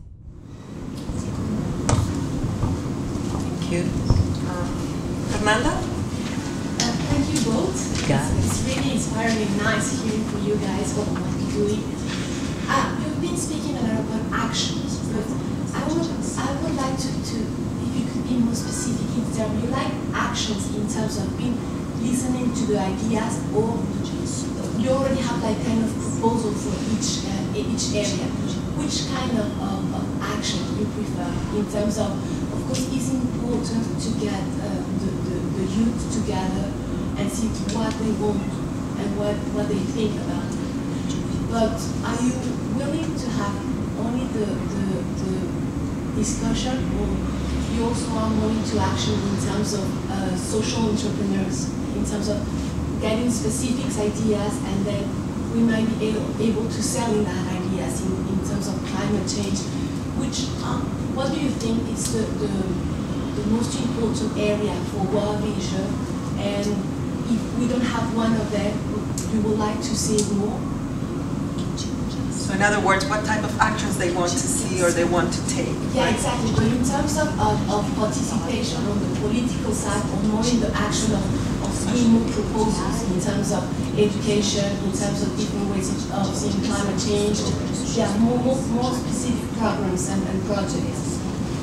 S9: Thank you. Uh, Fernanda?
S10: Thank you both. It's, it's really inspiring and nice hearing from you guys what what you're doing. Uh, you've been speaking a lot about actions, but I would I would like to, to if you could be more specific in terms. You like actions in terms of being listening to the ideas, or you already have like kind of proposal for each uh, each area. Which kind of, of, of action you prefer in terms of? Of course, it's important to get uh, the, the the youth together and see what they want and what, what they think about it. But are you willing to have only the, the, the discussion, or you also are willing to action in terms of uh, social entrepreneurs, in terms of getting specific ideas, and then we might be able, able to sell in that ideas in, in terms of climate change? Which, um, what do you think is the, the, the most important area for World Vision? And if we don't have one of them, you would like to see more?
S9: So in other words, what type of actions they want to see or they want to take?
S10: Yeah,
S9: right?
S10: exactly. But in terms of, of, of participation on the political side, or more in the action of, of seeing more proposals in terms of education, in terms of different ways of seeing climate change, yeah, more, more, more specific programs and, and projects.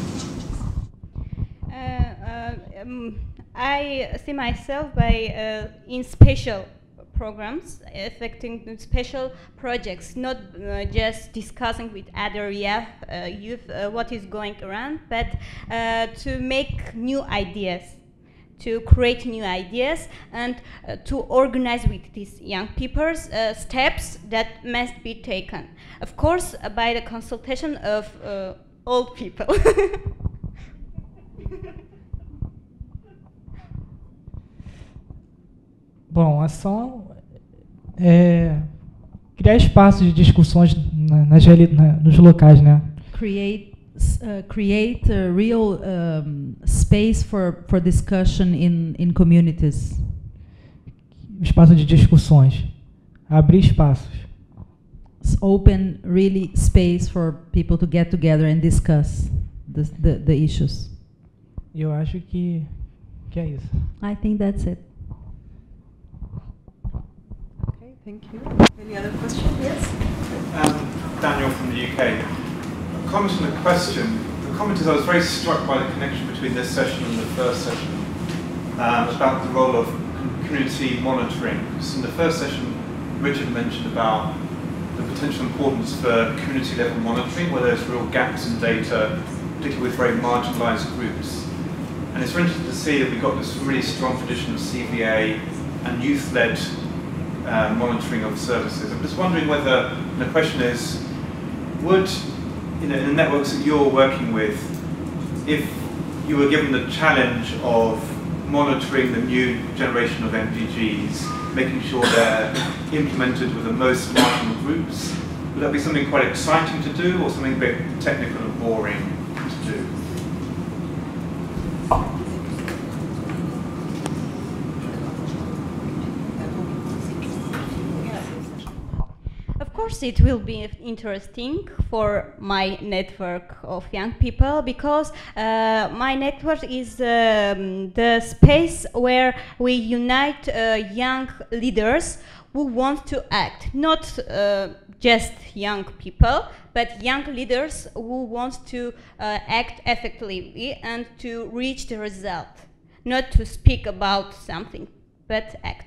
S2: Uh, uh, um, I see myself by uh, in special programs affecting special projects, not uh, just discussing with other youth, uh, youth uh, what is going around, but uh, to make new ideas, to create new ideas, and uh, to organize with these young people uh, steps that must be taken. Of course, uh, by the consultation of uh, old people.
S3: Bom, a ação é criar espaços de discussões na, nas na, nos locais, né?
S4: Create uh, create a real um, space for for discussion in in communities.
S3: Espaço de discussões, abrir espaços.
S4: Open really space for people to get together and discuss the the, the issues.
S3: Eu acho que que é isso.
S4: I think that's it.
S9: Thank you. Any other question? Yes?
S11: Um, Daniel from the U K. A comment and a question. The comment is I was very struck by the connection between this session and the first session um, about the role of community monitoring. So in the first session, Richard mentioned about the potential importance for community level monitoring, where there's real gaps in data, particularly with very marginalized groups. And it's very interesting to see that we've got this really strong tradition of C V A and youth-led uh, monitoring of services. I'm just wondering whether, and the question is, would, you know, in the networks that you're working with, if you were given the challenge of monitoring the new generation of M D Gs, making sure they're implemented with the most marginal groups, would that be something quite exciting to do, or something a bit technical and boring to do?
S2: Of course, it will be interesting for my network of young people, because uh, my network is um, the space where we unite uh, young leaders who want to act, not uh, just young people, but young leaders who want to uh, act effectively and to reach the result, not to speak about something, but act.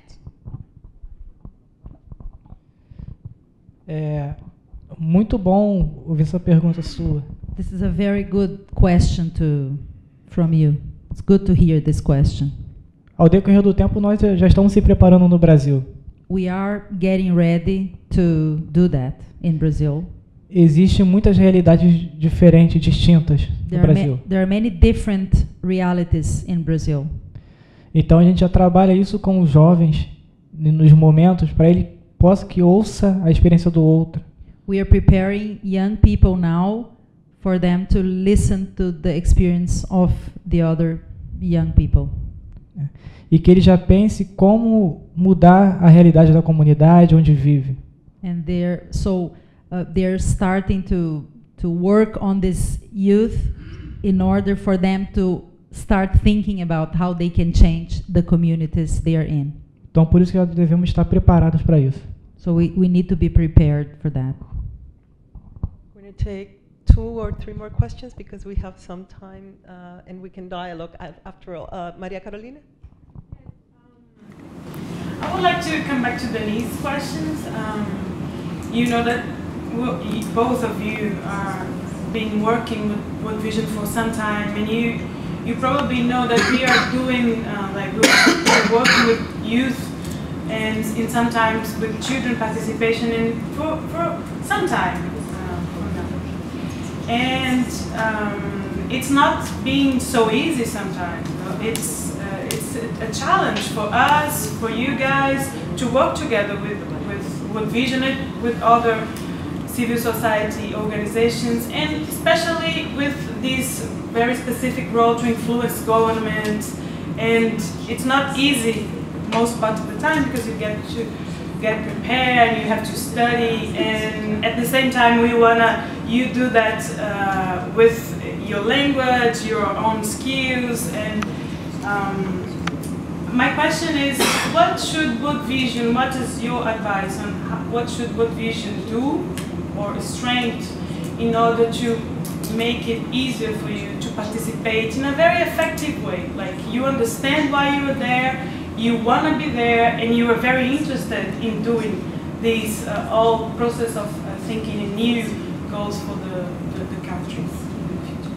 S3: É muito bom ouvir essa pergunta sua.
S4: This is a very good question to from you. It's good to hear this question.
S3: Ao decorrer do tempo, nós já estamos se preparando no Brasil.
S4: We are getting ready to do that in Brazil.
S3: Existem muitas realidades diferentes, distintas no
S4: There are,
S3: Brasil.
S4: ma there are many different realities in Brazil.
S3: Então a gente já trabalha isso com os jovens nos momentos para ele possa que ouça a experiência do outro.
S4: We are preparing young people now for them to listen to the experience of the other young people.
S3: E que ele já pense como mudar a realidade da comunidade onde vive.
S4: And they're so uh, they're starting to to work on this youth in order for them to start thinking about how they can change the communities they are in.
S3: Então por isso que nós devemos estar preparados para isso.
S4: So we we need to be prepared for that.
S1: We're going to take two or three more questions because we have some time uh, and we can dialogue after all. Uh, Maria Carolina?
S12: I would like to come back to Denise's questions. Um, you know that we, both of you are been working with World Vision for some time, and you you probably know that we are doing uh, like we're working with youth and in sometimes with children participation in for, for some time. Uh, and um, it's not being so easy sometimes. It's uh, it's a, a challenge for us, for you guys, to work together with with World Vision, with other civil society organizations, and especially with this very specific role to influence government. And it's not easy most part of the time because you get to get prepared, you have to study, and at the same time we wanna you do that uh, with your language, your own skills. And um, my question is, what should World Vision, what is your advice on how, what should World Vision do or strength in order to make it easier for you to participate in a very effective way? Like you understand why you are there, you want to be there, and you are very interested in doing this uh, whole process of uh, thinking in new goals for the, the, the countries in the future.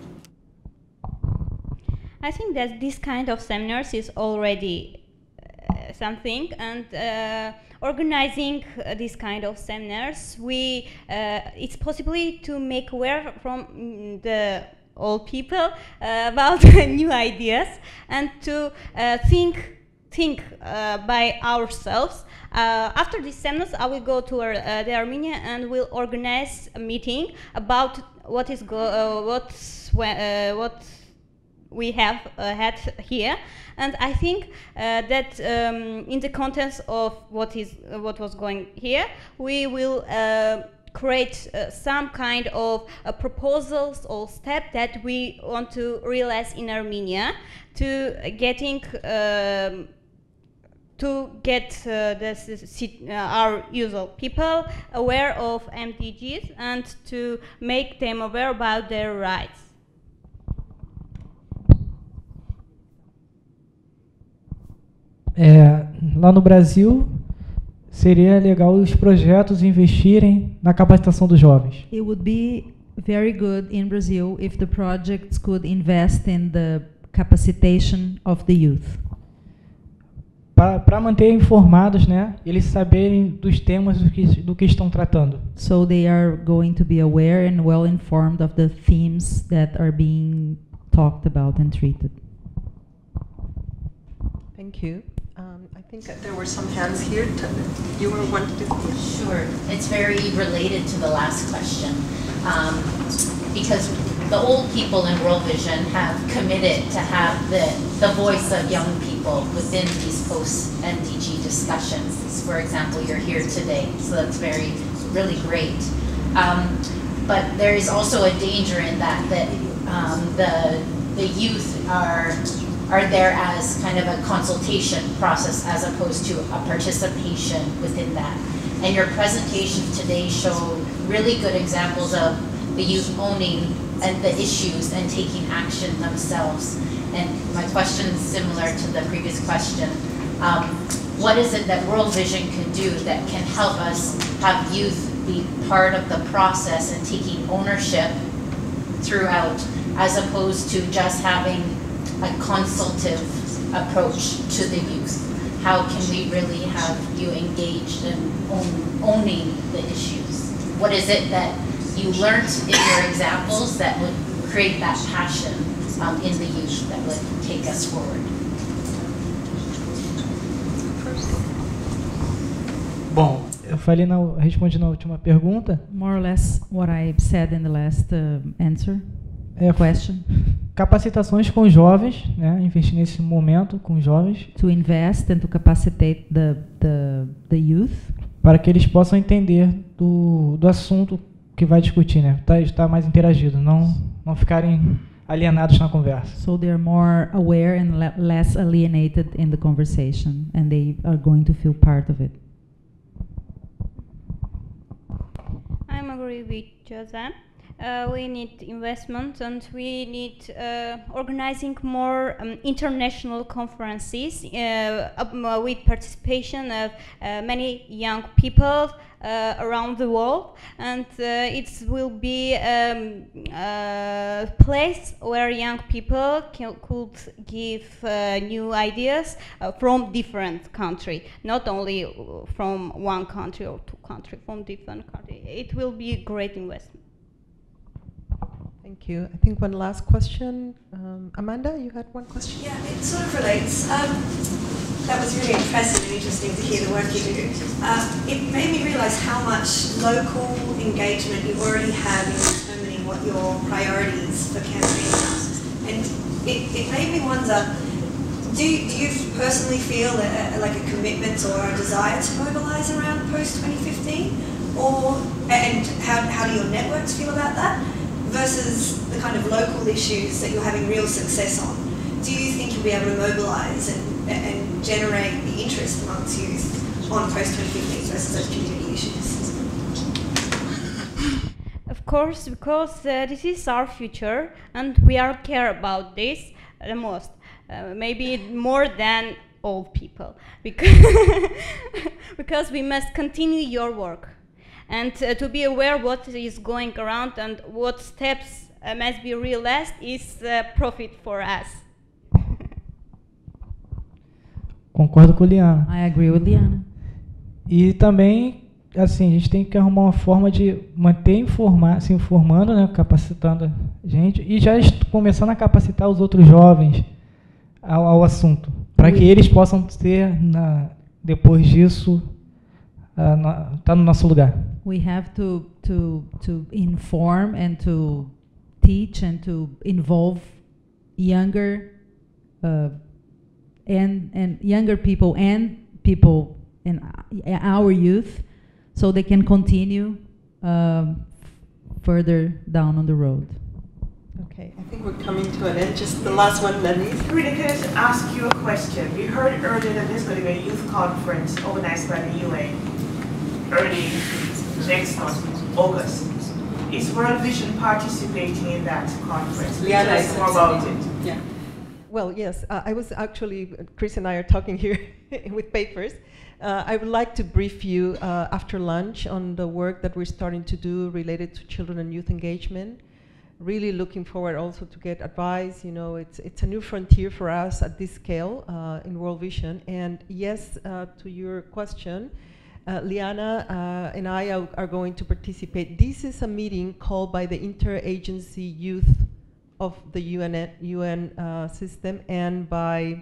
S2: I think that this kind of seminars is already uh, something, and uh, organizing uh, this kind of seminars, we uh, it's possible to make aware from mm, the old people uh, about new ideas and to uh, think think uh, by ourselves. Uh, after these seminars, I will go to uh, the Armenia and will organize a meeting about what is go uh, what's uh, what we have uh, had here. And I think uh, that um, in the context of what is uh, what was going here, we will uh, create uh, some kind of uh, proposals or step that we want to realize in Armenia to getting um, to get uh, this, uh, our usual people aware of M D Gs and to make them aware about their rights.
S3: É, lá no Brasil, seria legal os projetos investirem na capacitação dos jovens.
S4: It would be very good in Brazil if the projects could invest in the capacitation of the youth.
S3: Para manter informados, né, eles saberem dos temas do que, do que estão tratando.
S4: So they are going to be aware and well informed of the themes that are being talked about and treated.
S1: Thank you. Um, I think
S9: there were some hands here. You were one to do.
S13: Sure. It's very related to the last question, um, because the old people in World Vision have committed to have the, the voice of young people within these post-N D G discussions. For example, you're here today, so that's very, really great. Um, but there is also a danger in that, that um, the, the youth are, are there as kind of a consultation process as opposed to a participation within that. And your presentation today showed really good examples of the youth owning and the issues and taking action themselves. And my question is similar to the previous question. Um, what is it that World Vision can do that can help us have youth be part of the process and taking ownership throughout, as opposed to just having a consultative approach to the youth? How can we really have you engaged and own, owning the issues? What is it that you learned in your examples that would create that passion um, in the youth that would take us forward?
S3: Bom, eu falei na, respondi na última pergunta.
S4: More or less what I said in the last uh, answer.
S3: É,
S4: question.
S3: Capacitações com jovens, né? Investir nesse momento com jovens.
S4: To invest and to capacitate the the the youth.
S3: Para que eles possam entender do do assunto que vai discutir, né? Tá, estar mais interagido, não não ficarem alienados na conversa.
S4: So they are more aware and le less alienated in the conversation, and they are going to feel part of it.
S2: I agree with Joseph. Uh, we need investment, and we need uh, organizing more um, international conferences uh, um, with participation of uh, many young people uh, around the world, and uh, it will be um, a place where young people can, could give uh, new ideas uh, from different countries, not only from one country or two countries, from different countries. It will be a great investment.
S1: Thank you. I think one last question. Um, Amanda, you had one question?
S10: Yeah, it sort of relates. Um, that was really impressive and interesting to hear the work you do. Uh, it made me realise how much local engagement you already have in determining what your priorities for campaigning are. And it, it made me wonder, do you, do you personally feel a, a, like a commitment or a desire to mobilise around post twenty fifteen? Or, and how, how do your networks feel about that? Versus the kind of local issues that you're having real success on. Do you think you'll be able to mobilise and, and generate the interest amongst youth on post twenty fifteen versus those community issues?
S2: Of course, because uh, this is our future and we are care about this the most. Uh, maybe more than old people. Because, because we must continue your work. And uh, to be aware what is going around and what steps uh, must be realized is uh, profit for us.
S3: Concordo com a Liana.
S4: I agree with Liana.
S3: E também, assim, a gente tem que arrumar uma forma de manter informar, se informando, né, capacitando a gente e já começando a capacitar os outros jovens ao, ao assunto, para que eles possam ter, na, depois disso, uh, na, tá no nosso lugar.
S4: We have to to to inform and to teach and to involve younger uh, and and younger people and people in our youth, so they can continue um, further down on the road.
S9: Okay, I think we're coming to an end. Just the last one, Denise.
S5: Really, can I just ask you a question? We heard earlier that there's going to be a youth conference organized by the U N early next month, August. Is World Vision participating in that conference? Please tell us more about it.
S9: Yeah.
S1: Well, yes, uh, I was actually, Chris and I are talking here with papers. Uh, I would like to brief you uh, after lunch on the work that we're starting to do related to children and youth engagement. really looking forward also to get advice. You know, it's it's a new frontier for us at this scale uh, in World Vision. And yes, uh, to your question, uh, Liana uh, and I are, are going to participate. This is a meeting called by the Interagency Youth of the U N U N uh, system and by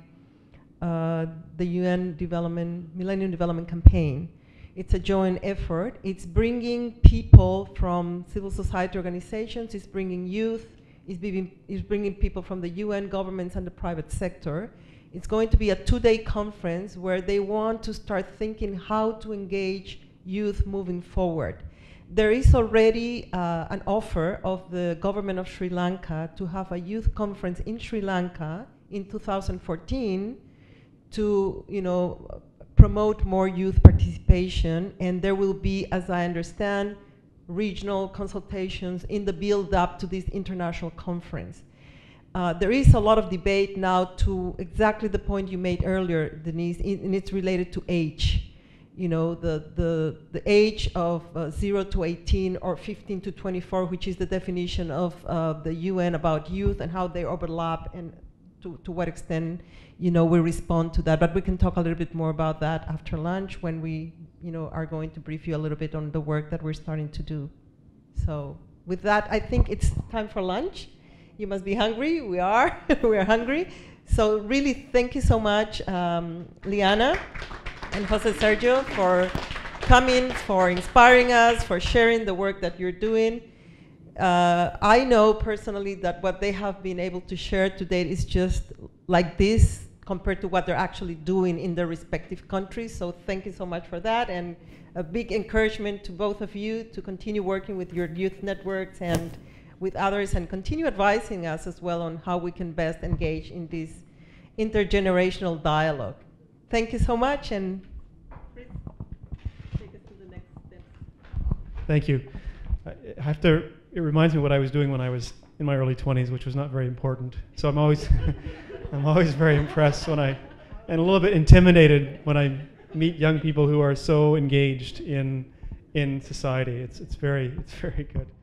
S1: uh, the U N Development Millennium Development Campaign. It's a joint effort. It's bringing people from civil society organizations, it's bringing youth, it's, it's bringing people from the U N, governments, and the private sector. It's going to be a two-day conference where they want to start thinking how to engage youth moving forward. There is already uh, an offer of the government of Sri Lanka to have a youth conference in Sri Lanka in two thousand fourteen to, you know, promote more youth participation, and there will be, as I understand, regional consultations in the build-up to this international conference. Uh, there is a lot of debate now to exactly the point you made earlier, Denise, in, and it's related to age. You know, the, the, the age of uh, zero to eighteen or fifteen to twenty-four, which is the definition of uh, the U N about youth and how they overlap and to, to what extent, you know, we respond to that. But we can talk a little bit more about that after lunch when we, you know, are going to brief you a little bit on the work that we're starting to do. So with that, I think it's time for lunch. You must be hungry. We are. We are hungry. So really, thank you so much, um, Liana and Jose Sergio, for coming, for inspiring us, for sharing the work that you're doing. Uh, I know personally that what they have been able to share today is just like this compared to what they're actually doing in their respective countries. So thank you so much for that, and a big encouragement to both of you to continue working with your youth networks and with others, and continue advising us as well on how we can best engage in this intergenerational dialogue. Thank you so much, and Chris, take us to the next step.
S14: Thank you. I have to, it reminds me what I was doing when I was in my early twenties, which was not very important. So I'm always, I'm always very impressed when I, and a little bit intimidated when I meet young people who are so engaged in, in society. It's, it's very, it's very good.